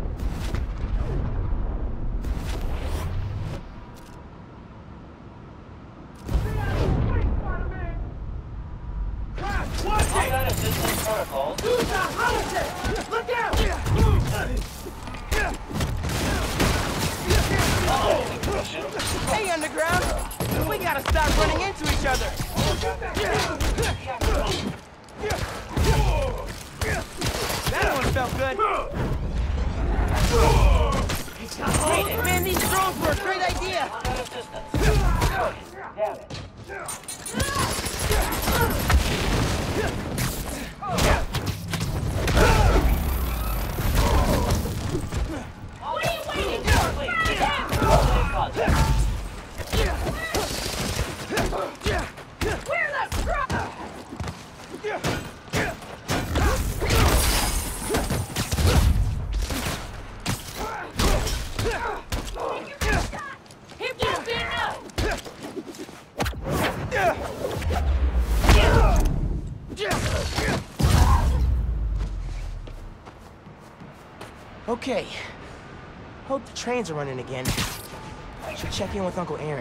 Combat assistance protocol.
Use the holodeck! Look out!
Hey, Underground! We gotta stop running into each other! That one felt good! Hey, man, these drones were a great idea!
Damn it.
What are you waiting for? Get out! Where's the truck? Hit that thing up!
Okay. Hope the trains are running again. Should check in with Uncle Aaron.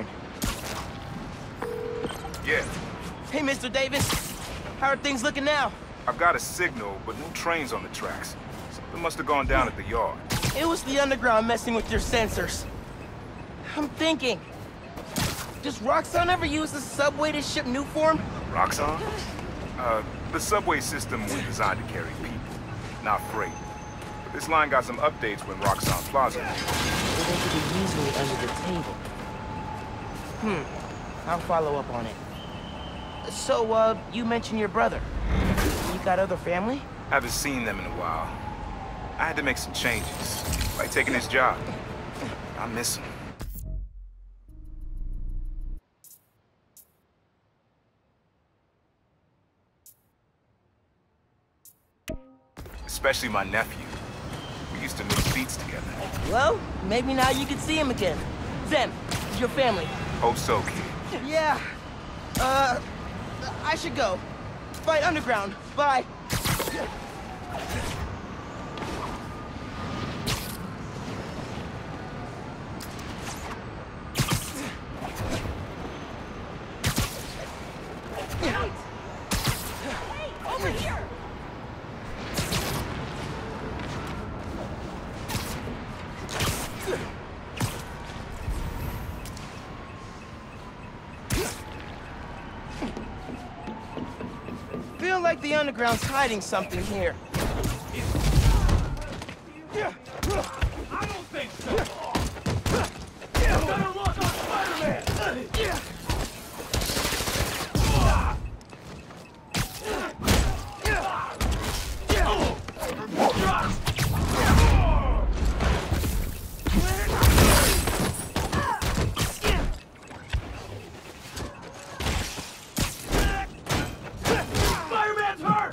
Yeah.
Hey, Mr. Davis. How are things looking now?
I've got a signal, but no trains on the tracks. Something must have gone down at the yard.
It was the Underground messing with your sensors. I'm thinking, does Roxxon ever use the subway to ship new form?
Roxxon? The subway system was designed to carry people, not freight. But this line got some updates when Roxxon Plaza.
So they could be using it under the table. I'll follow up on it. So, you mentioned your brother. You got other family?
Haven't seen them in a while. I had to make some changes, like taking his job. I miss him. Especially my nephew. We used to make beats together.
Well, maybe now you can see him again. Zem, your family.
Hope so, kid.
Yeah. I should go. Fight Underground. Bye. feel like the underground's hiding something here.
I don't think so. Better look on Spider-Man. Spider-Man's hurt!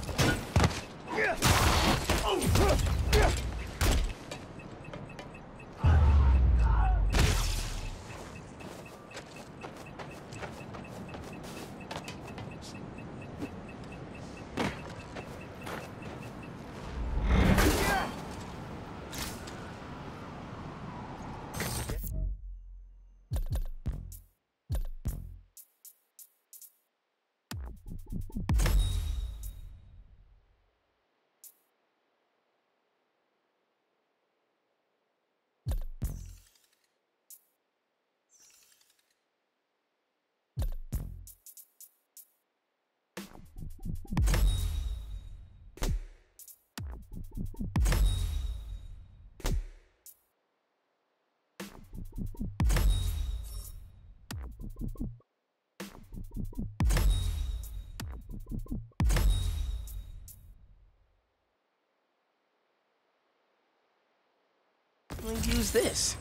Let's use this.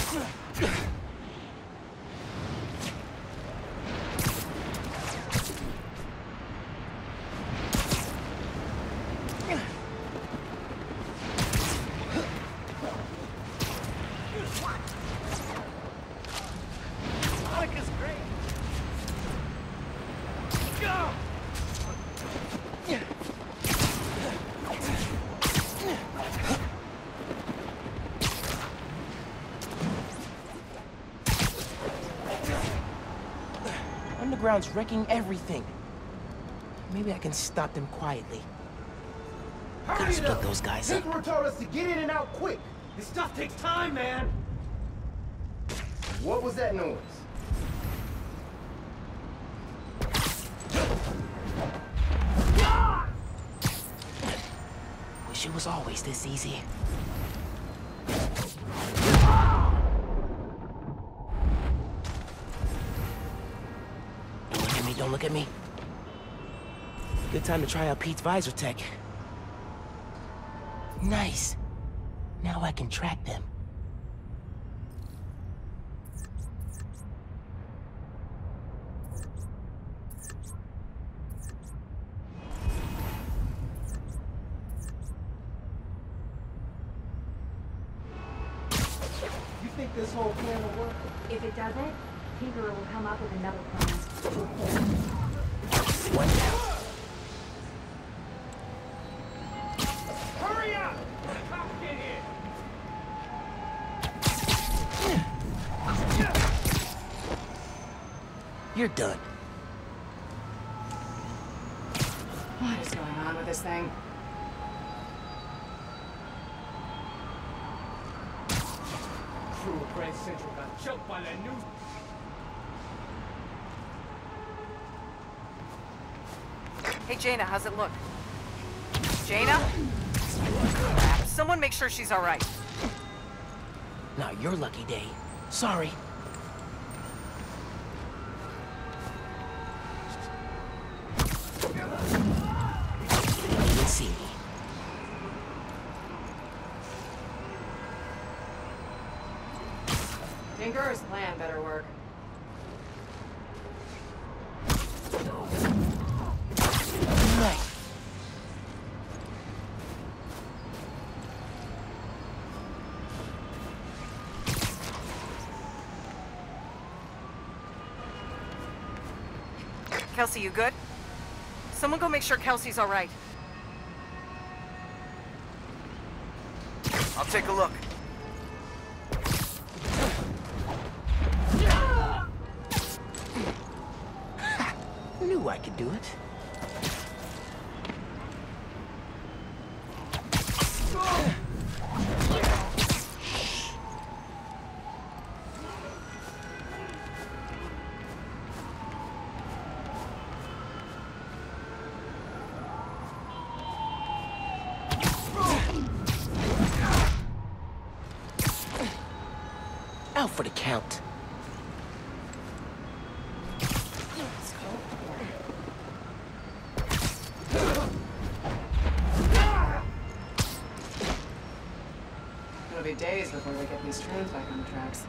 Monica's great. Go!
Underground's wrecking everything. Maybe I can stop them quietly. Gotta split those guys up.
Tinkerer told us to get in and out quick. This stuff takes time, man. What was that noise?
Wish it was always this easy. Don't look at me, don't look at me. Good time to try out Pete's visor tech. Nice. Now I can track them.
You think this whole plan will work?
If it doesn't, Tinkerer will come up with another plan.
One down.
Hurry up! Cops get in!
You're done.
What is going on with this thing?
Crew of Grand Central got choked by that news.
Hey, Jaina, how's it look? Jaina? Someone make sure she's all right.
Not your lucky day. Sorry. You didn't see me.
Tinkerer's plan better work.
Nice.
Kelsey, you good? Someone go make sure Kelsey's all right.
I'll take a look.
Knew I could do it. Out for the count.
It'll be days before they get these trains back on the tracks.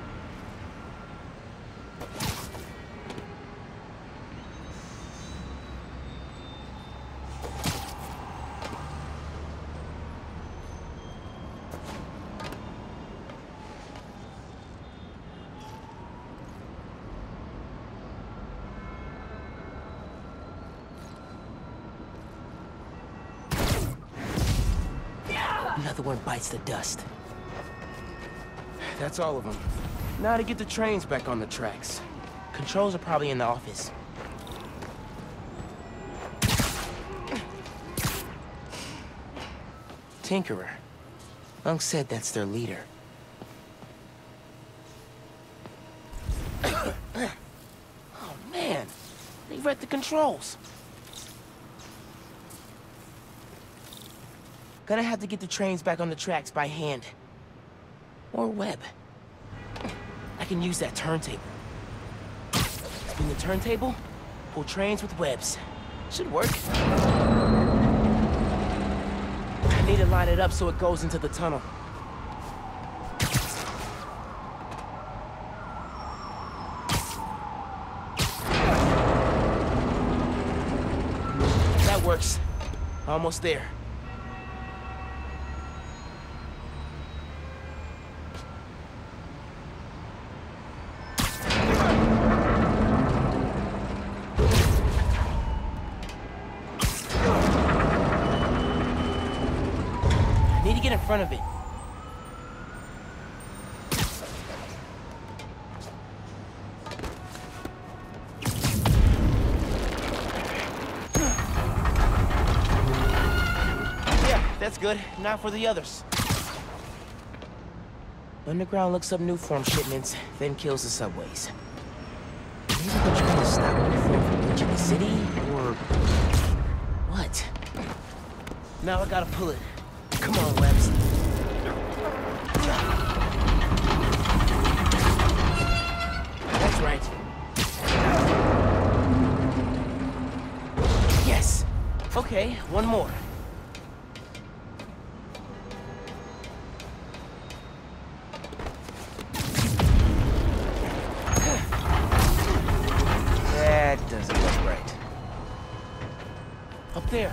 Another one bites the dust. That's all of them. Now to get the trains back on the tracks. Controls are probably in the office. Tinkerer. Unc said that's their leader. Oh man, they read the controls. Gonna have to get the trains back on the tracks by hand. Or web. I can use that turntable. Spin the turntable, pull trains with webs. Should work. I need to line it up so it goes into the tunnel. That works. Almost there. Get in front of it. Yeah, that's good. Now for the others. Underground looks up new form shipments, then kills the subways. Maybe they're trying to stop new form from reaching the city, or what? Now I gotta pull it. Come on, Webs. That's right. Yes. Okay, one more. That doesn't look right. Up there.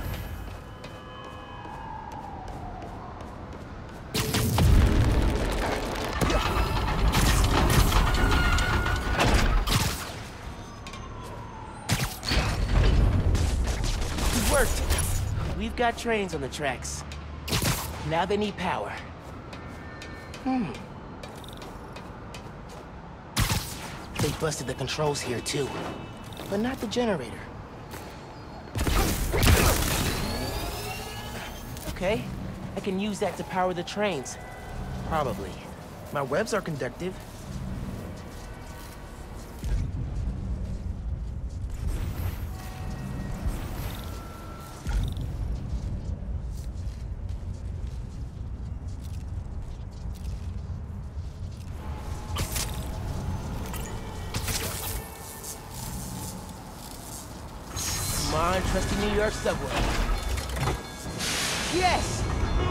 We've got trains on the tracks. Now they need power. They busted the controls here too, but not the generator. Okay, I can use that to power the trains. Probably. My webs are conductive. Come on, trusty New York subway. Yes!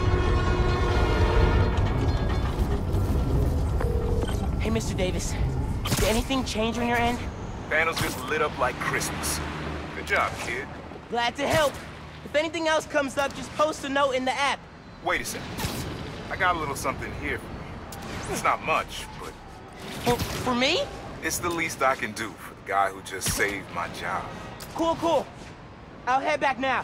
Hey, Mr. Davis. Did anything change on your end?
Panels just lit up like Christmas. Good job, kid.
Glad to help. If anything else comes up, just post a note in the app.
Wait a second. I got a little something here for you. It's not much, but...
For me?
It's the least I can do for the guy who just saved my job.
Cool, cool. I'll head back now.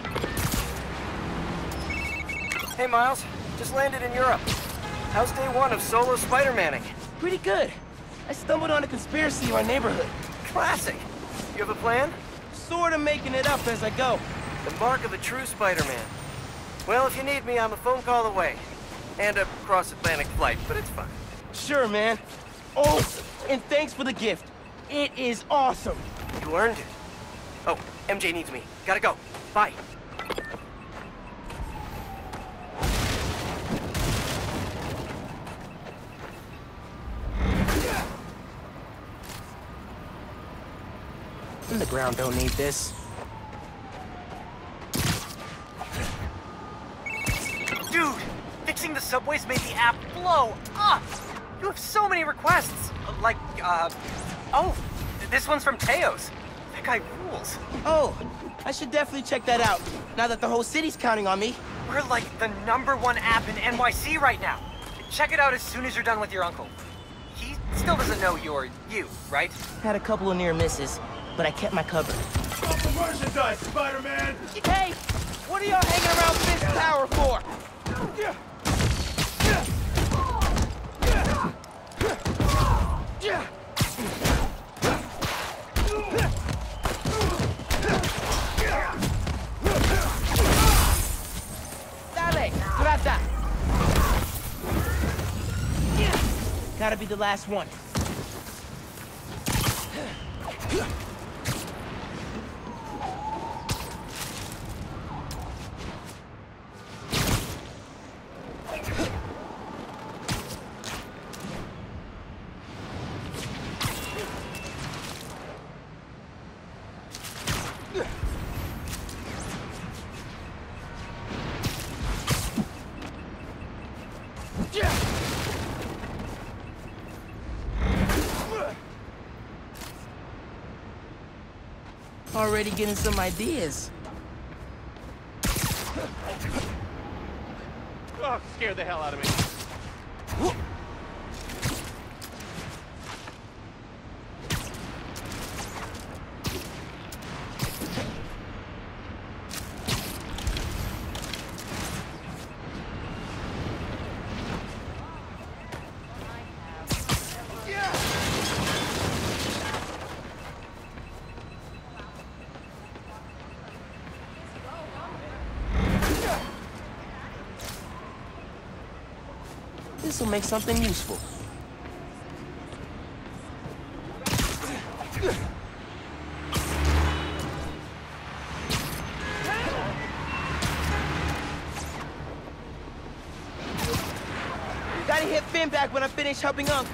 Hey, Miles. Just landed in Europe. How's day one of solo Spider-Manning?
Pretty good. I stumbled on a conspiracy in my neighborhood.
Classic. You have a plan?
Sort of making it up as I go.
The mark of a true Spider-Man. Well, if you need me, I'm a phone call away. And a cross-Atlantic flight, but it's fine.
Sure, man. Oh, and thanks for the gift. It is awesome.
You earned it. Oh, MJ needs me. Gotta go. Bye.
The ground don't need this.
Dude, fixing the subways made the app blow up. You have so many requests. Oh, this one's from Teos. That guy rules.
Oh, I should definitely check that out, now that the whole city's counting on me.
We're like the #1 app in NYC right now. Check it out as soon as you're done with your uncle. He still doesn't know you're you, right?
Had a couple of near misses, but I kept my cover.
Off the merchandise, Spider-Man!
Hey, what are y'all hanging around Fisk Tower for? Dale, trata. Gotta be the last one. Already getting some ideas.
Oh, scared the hell out of me.
This'll make something useful. Gotta hit Finn back when I finish helping Unc.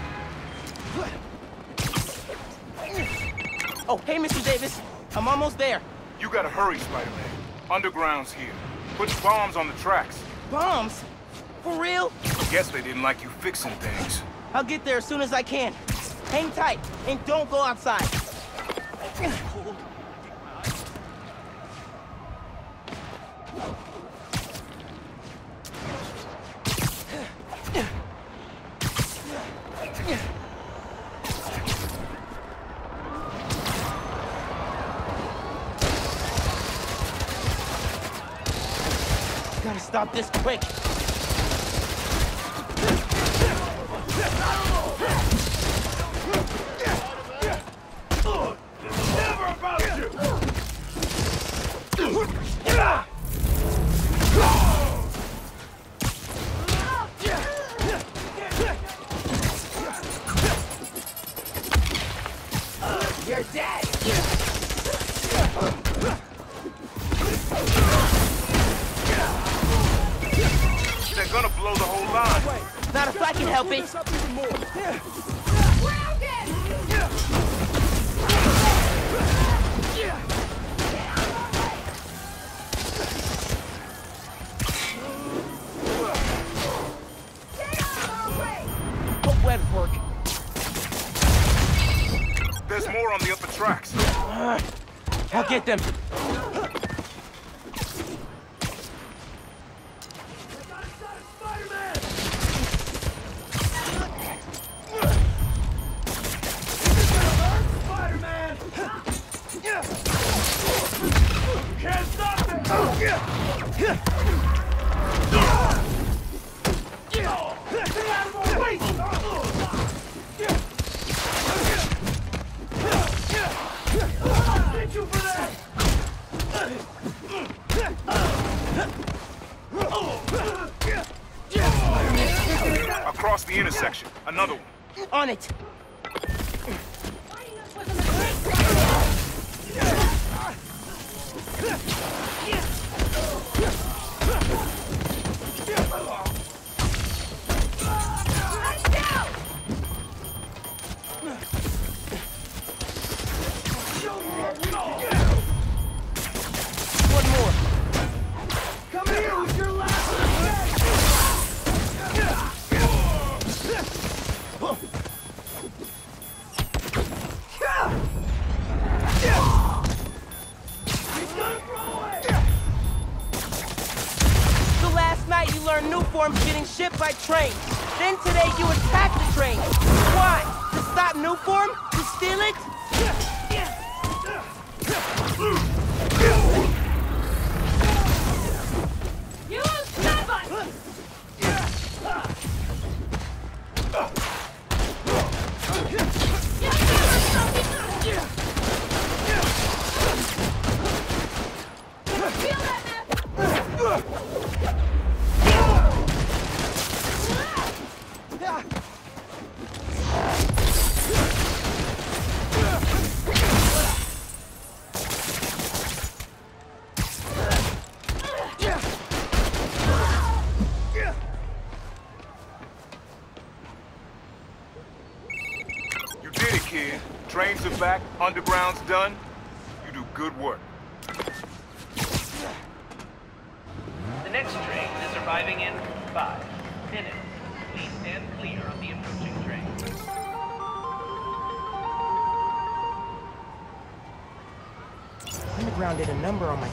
Oh, hey, Mr. Davis. I'm almost there.
You gotta hurry, Spider-Man. Underground's here. Put bombs on the tracks.
Bombs? For real?
Guess they didn't like you fixing things.
I'll get there as soon as I can. Hang tight, and don't go outside. Gotta stop this quick.
Never about you!
You're dead!
They're gonna blow the whole line.
Not if I can help it. Hope web work.
There's more on the upper tracks.
I'll get them.
Can't stop it! Get you for that!
Across the intersection. Another one.
On it. learn new forms getting shipped by train. Then today you attack the train. Why? To stop new form? To steal it?
You will stab us!
You did it, kid. Trains are back, underground's done. You do good work.
The next train is arriving in 5 minutes. Please stand clear of the approaching train.
Underground did a number on my...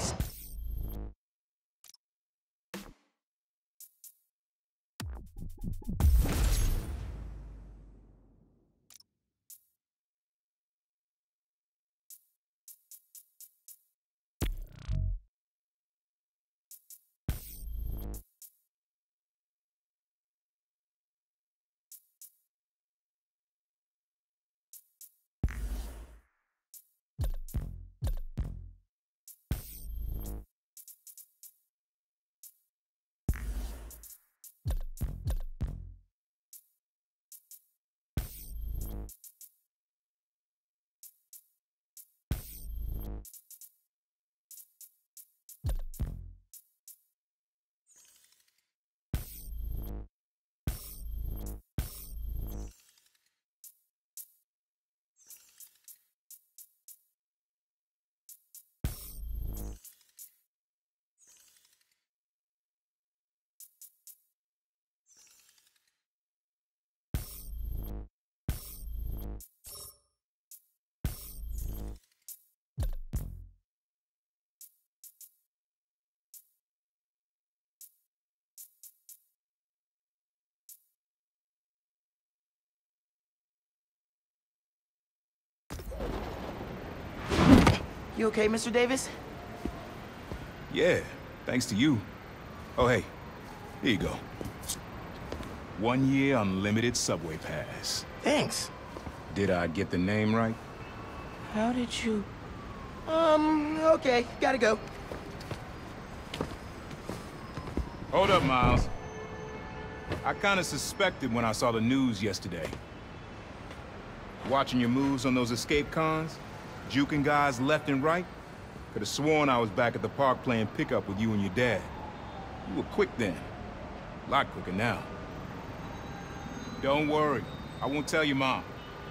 You okay, Mr. Davis?
Yeah, thanks to you. Oh, hey, here you go. 1 year unlimited subway pass.
Thanks.
Did I get the name right?
How did you... okay, gotta go.
Hold up, Miles. I kinda suspected when I saw the news yesterday. Watching your moves on those escape cons, juking guys left and right, could have sworn I was back at the park playing pickup with you and your dad. You were quick then. A lot quicker now. Don't worry, I won't tell your mom.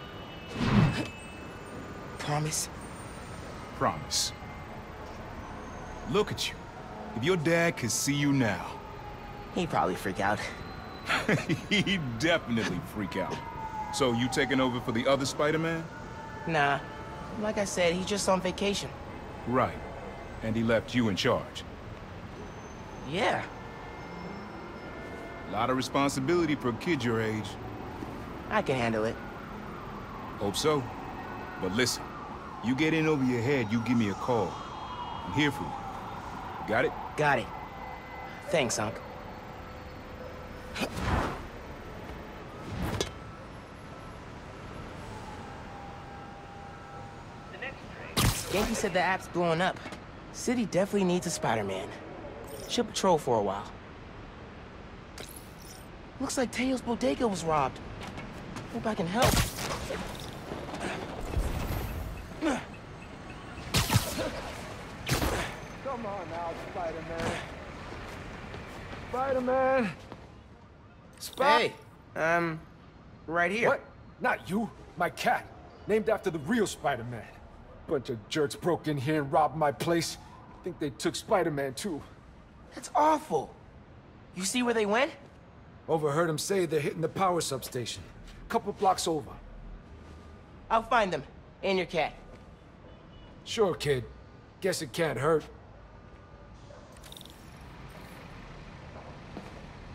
Promise?
Promise. Look at you. If your dad could see you now...
He'd probably freak out.
He'd definitely freak out. So you taking over for the other Spider-Man?
Nah. Like I said, he's just on vacation.
Right. And he left you in charge.
Yeah.
A lot of responsibility for a kid your age.
I can handle it.
Hope so. But listen, you get in over your head, you give me a call. I'm here for you. Got it?
Got it. Thanks, Unc. Yankee said the app's blowing up. City definitely needs a Spider-Man. Should patrol for a while. Looks like Teo's bodega was robbed. Hope I can help.
Come on now, Spider-Man. Spider-Man!
Hey, right here.
What? Not you. My cat. Named after the real Spider-Man. Bunch of jerks broke in here and robbed my place. Think they took Spider-Man too.
That's awful. You see where they went?
Overheard them say they're hitting the power substation. Couple blocks over.
I'll find them. And your cat.
Sure, kid. Guess it can't hurt.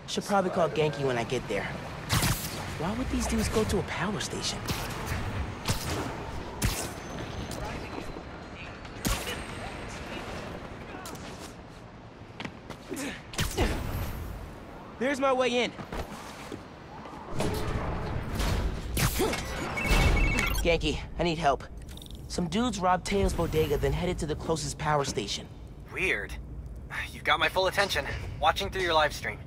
Should probably call Genki when I get there. Why would these dudes go to a power station? There's my way in. Genki, I need help. Some dudes robbed Teo's bodega, then headed to the closest power station.
Weird. You've got my full attention. Watching through your live stream.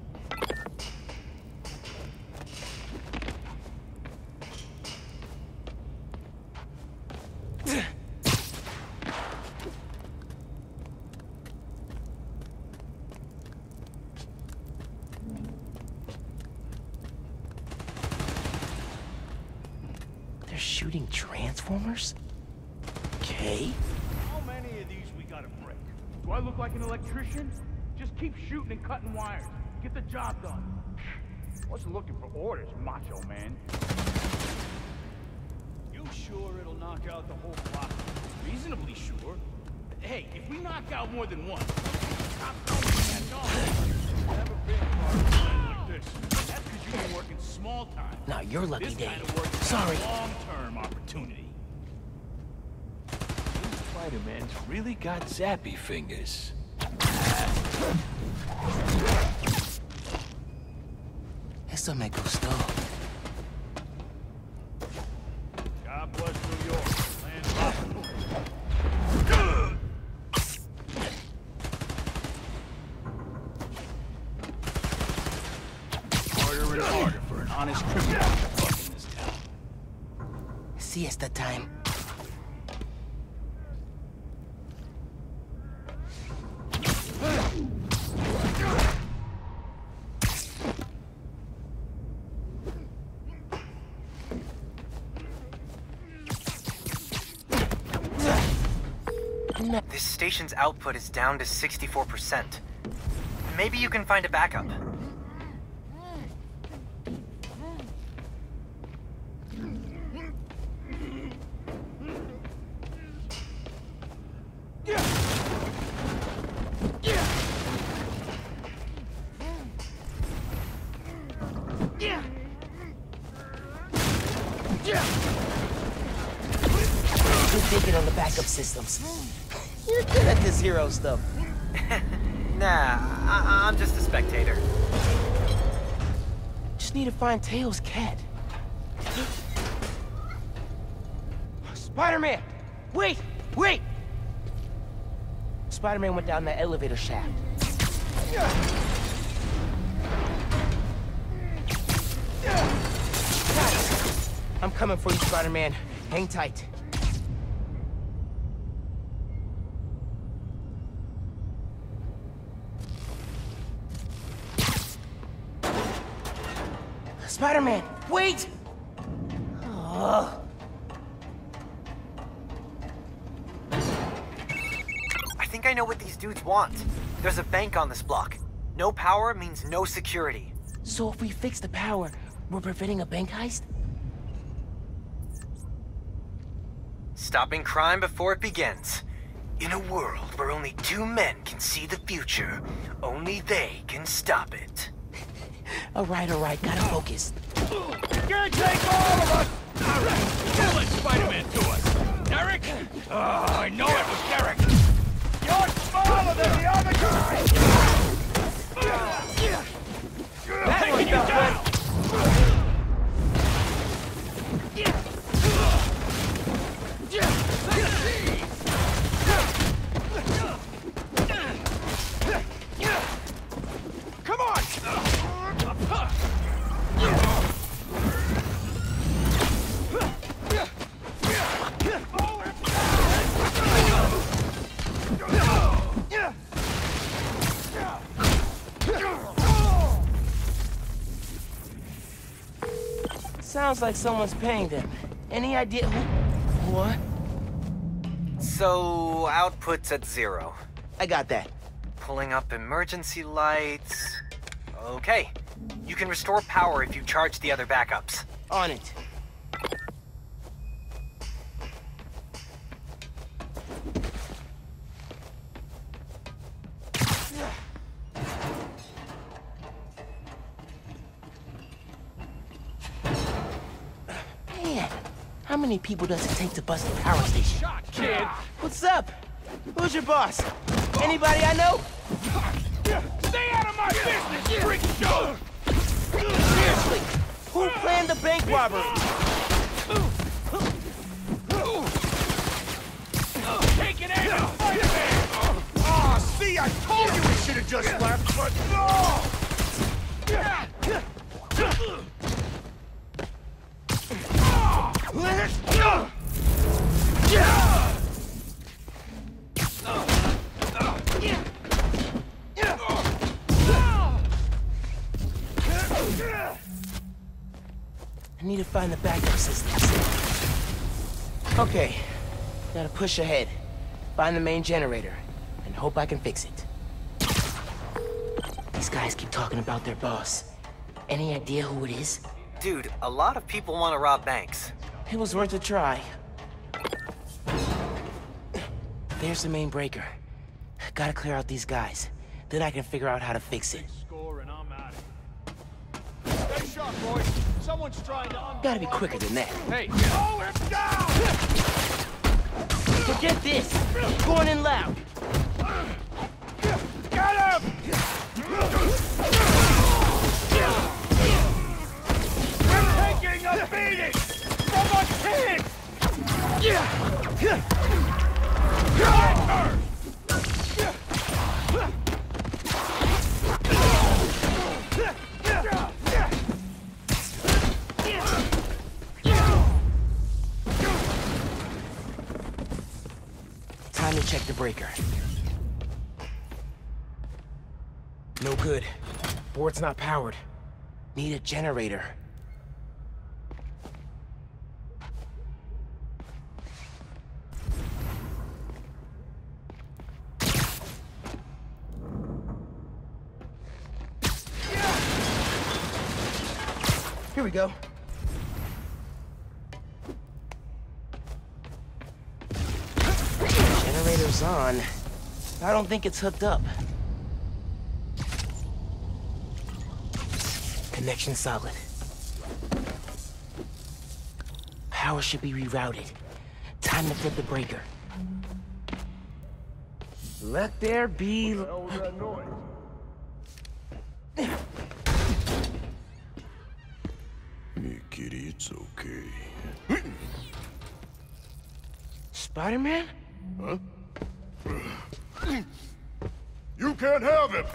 They're shooting transformers? Okay.
How many of these we gotta break? Do I look like an electrician? Just keep shooting and cutting wires. Get the job done. Wasn't looking for orders, macho man. You sure it'll knock out the whole block? Reasonably sure. Hey, if we knock out more than one, stop throwing that dog. Never been part of a plan like this. That's because you've been working small time.
Not your lucky
This
day.
kind of work is
Sorry.
a long-term opportunity. Spider-Man's really got zappy fingers.
Eso me gustó.
God bless New York. Land hospital. Harder and harder for an honest criminal to fuck in this town.
Siesta time.
This station's output is down to 64%. Maybe you can find a backup.
Good thinking on the backup systems. You're good at this hero stuff.
Nah, I'm just a spectator.
Just need to find Teo's cat. Spider-Man! Wait! Wait! Spider-Man went down that elevator shaft. I'm coming for you, Spider-Man. Hang tight. Spider-Man, wait! Oh.
I think I know what these dudes want. There's a bank on this block. No power means no security.
So if we fix the power, we're preventing a bank heist?
Stopping crime before it begins. In a world where only two men can see the future, only they can stop it.
All right, gotta focus.
Can't take all of us! All right, don't let Spider-Man do us. Derek? Oh, I know it was Derek. You're smaller than the other guy! Taking you down! Come on!
Sounds like someone's paying them. Any idea who? What?
So, output's at 0.
I got that.
Pulling up emergency lights. Okay. You can restore power if you charge the other backups.
On it. many people does it take to bust a power station?
Shot, kid!
What's up? Who's your boss? Anybody I know?
Stay out of my business, freak show!
Seriously, who planned the bank robbery?
Taking aim at Spider-Man!
Ah, see, I told you we should have just left, but no!
I need to find the backup systems. Okay, gotta push ahead. Find the main generator, and hope I can fix it. These guys keep talking about their boss. Any idea who it is?
Dude, a lot of people want to rob banks.
It was worth a try. There's the main breaker. Gotta clear out these guys. Then I can figure out how to fix it.
Score and I'm out of here. Stay sharp, boys. Someone's trying to
Gotta be quicker than that.
Hey, slow him down!
Forget this! Going in loud!
Get him! We're taking a beating from a kid!
Time to check the breaker. No good. Board's not powered. Need a generator. Here we go. Generator's on. I don't think it's hooked up. Connection solid. Power should be rerouted. Time to flip the breaker. Let there be...
What the hell was that noise?
Hey, kitty, it's okay.
Spider-Man?
Huh? You can't have him!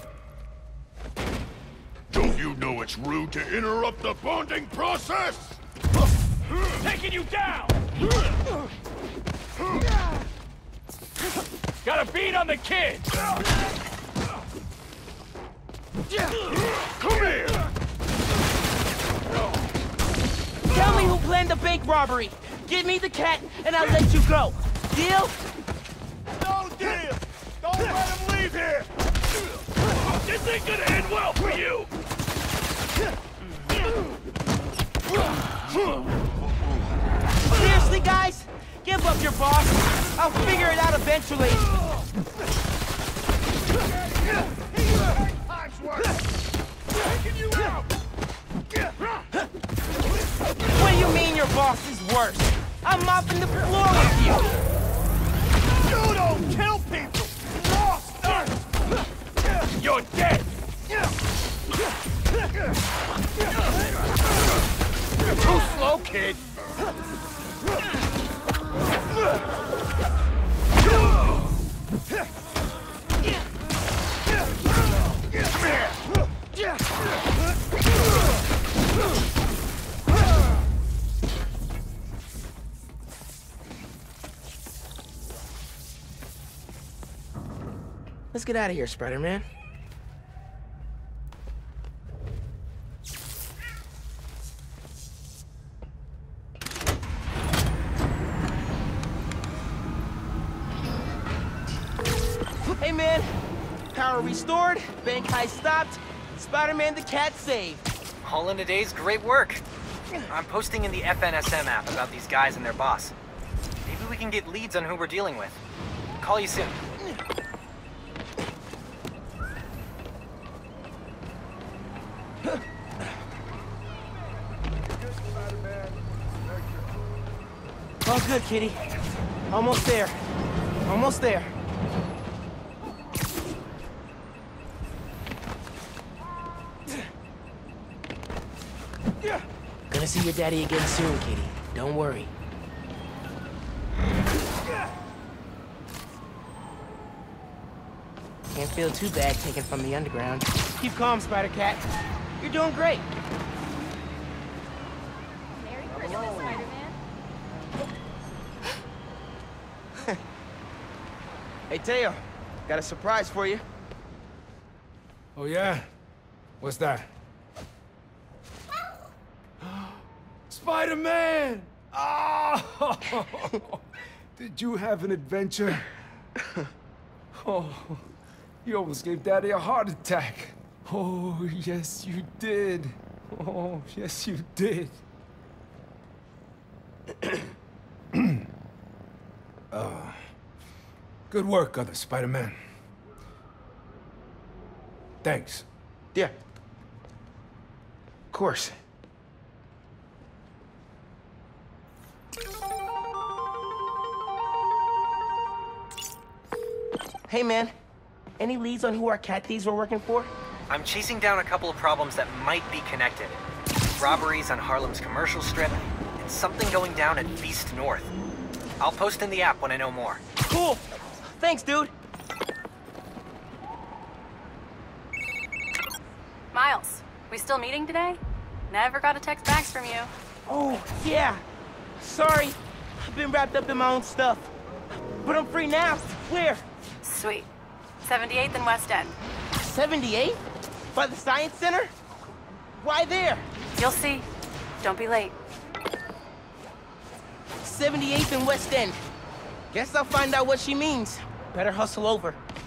Don't you know it's rude to interrupt the bonding process?
Taking you down! Got a beat on the kid!
Come here!
Tell me who planned the bank robbery! Give me the cat, and I'll let you go! Deal?
No deal! Don't let him leave here! This ain't gonna end well for you!
Seriously, guys? Give up your boss! I'll figure it out eventually!
Taking you out!
What do you mean your boss is worse? I'm mopping the floor with you!
You don't kill people! Lost us! You're dead! Too slow, kid!
Let's get out of here, Spider-Man. Hey, man. Power restored, bank heist stopped, Spider-Man the cat saved.
All in a day's great work. I'm posting in the FNSM app about these guys and their boss. Maybe we can get leads on who we're dealing with. Call you soon.
All good, kitty. Almost there. Almost there. Gonna see your daddy again soon, kitty. Don't worry. Can't feel too bad taken from the underground. Keep calm, Spider-Cat. You're doing great.
Merry Christmas, Spider-Man.
Hey, Teo. Got a surprise for you.
Oh, yeah? What's that? Spider-Man! Oh! Did you have an adventure? Oh, you almost gave Daddy a heart attack. Oh, yes, you did. Oh, yes, you did. Good work, other Spider-Man. Thanks.
Yeah. Of course. Hey, man. Any leads on who our cat thieves were working for?
I'm chasing down a couple of problems that might be connected. Robberies on Harlem's commercial strip, and something going down at Feast North. I'll post in the app when I know more.
Cool. Thanks, dude.
Miles, we still meeting today? Never got a text back from you.
Oh, yeah. Sorry. I've been wrapped up in my own stuff. But I'm free now. Where?
Sweet. 78th and West End.
78? By the Science Center? Why there?
You'll see. Don't be late.
78th and West End. Guess I'll find out what she means. Better hustle over.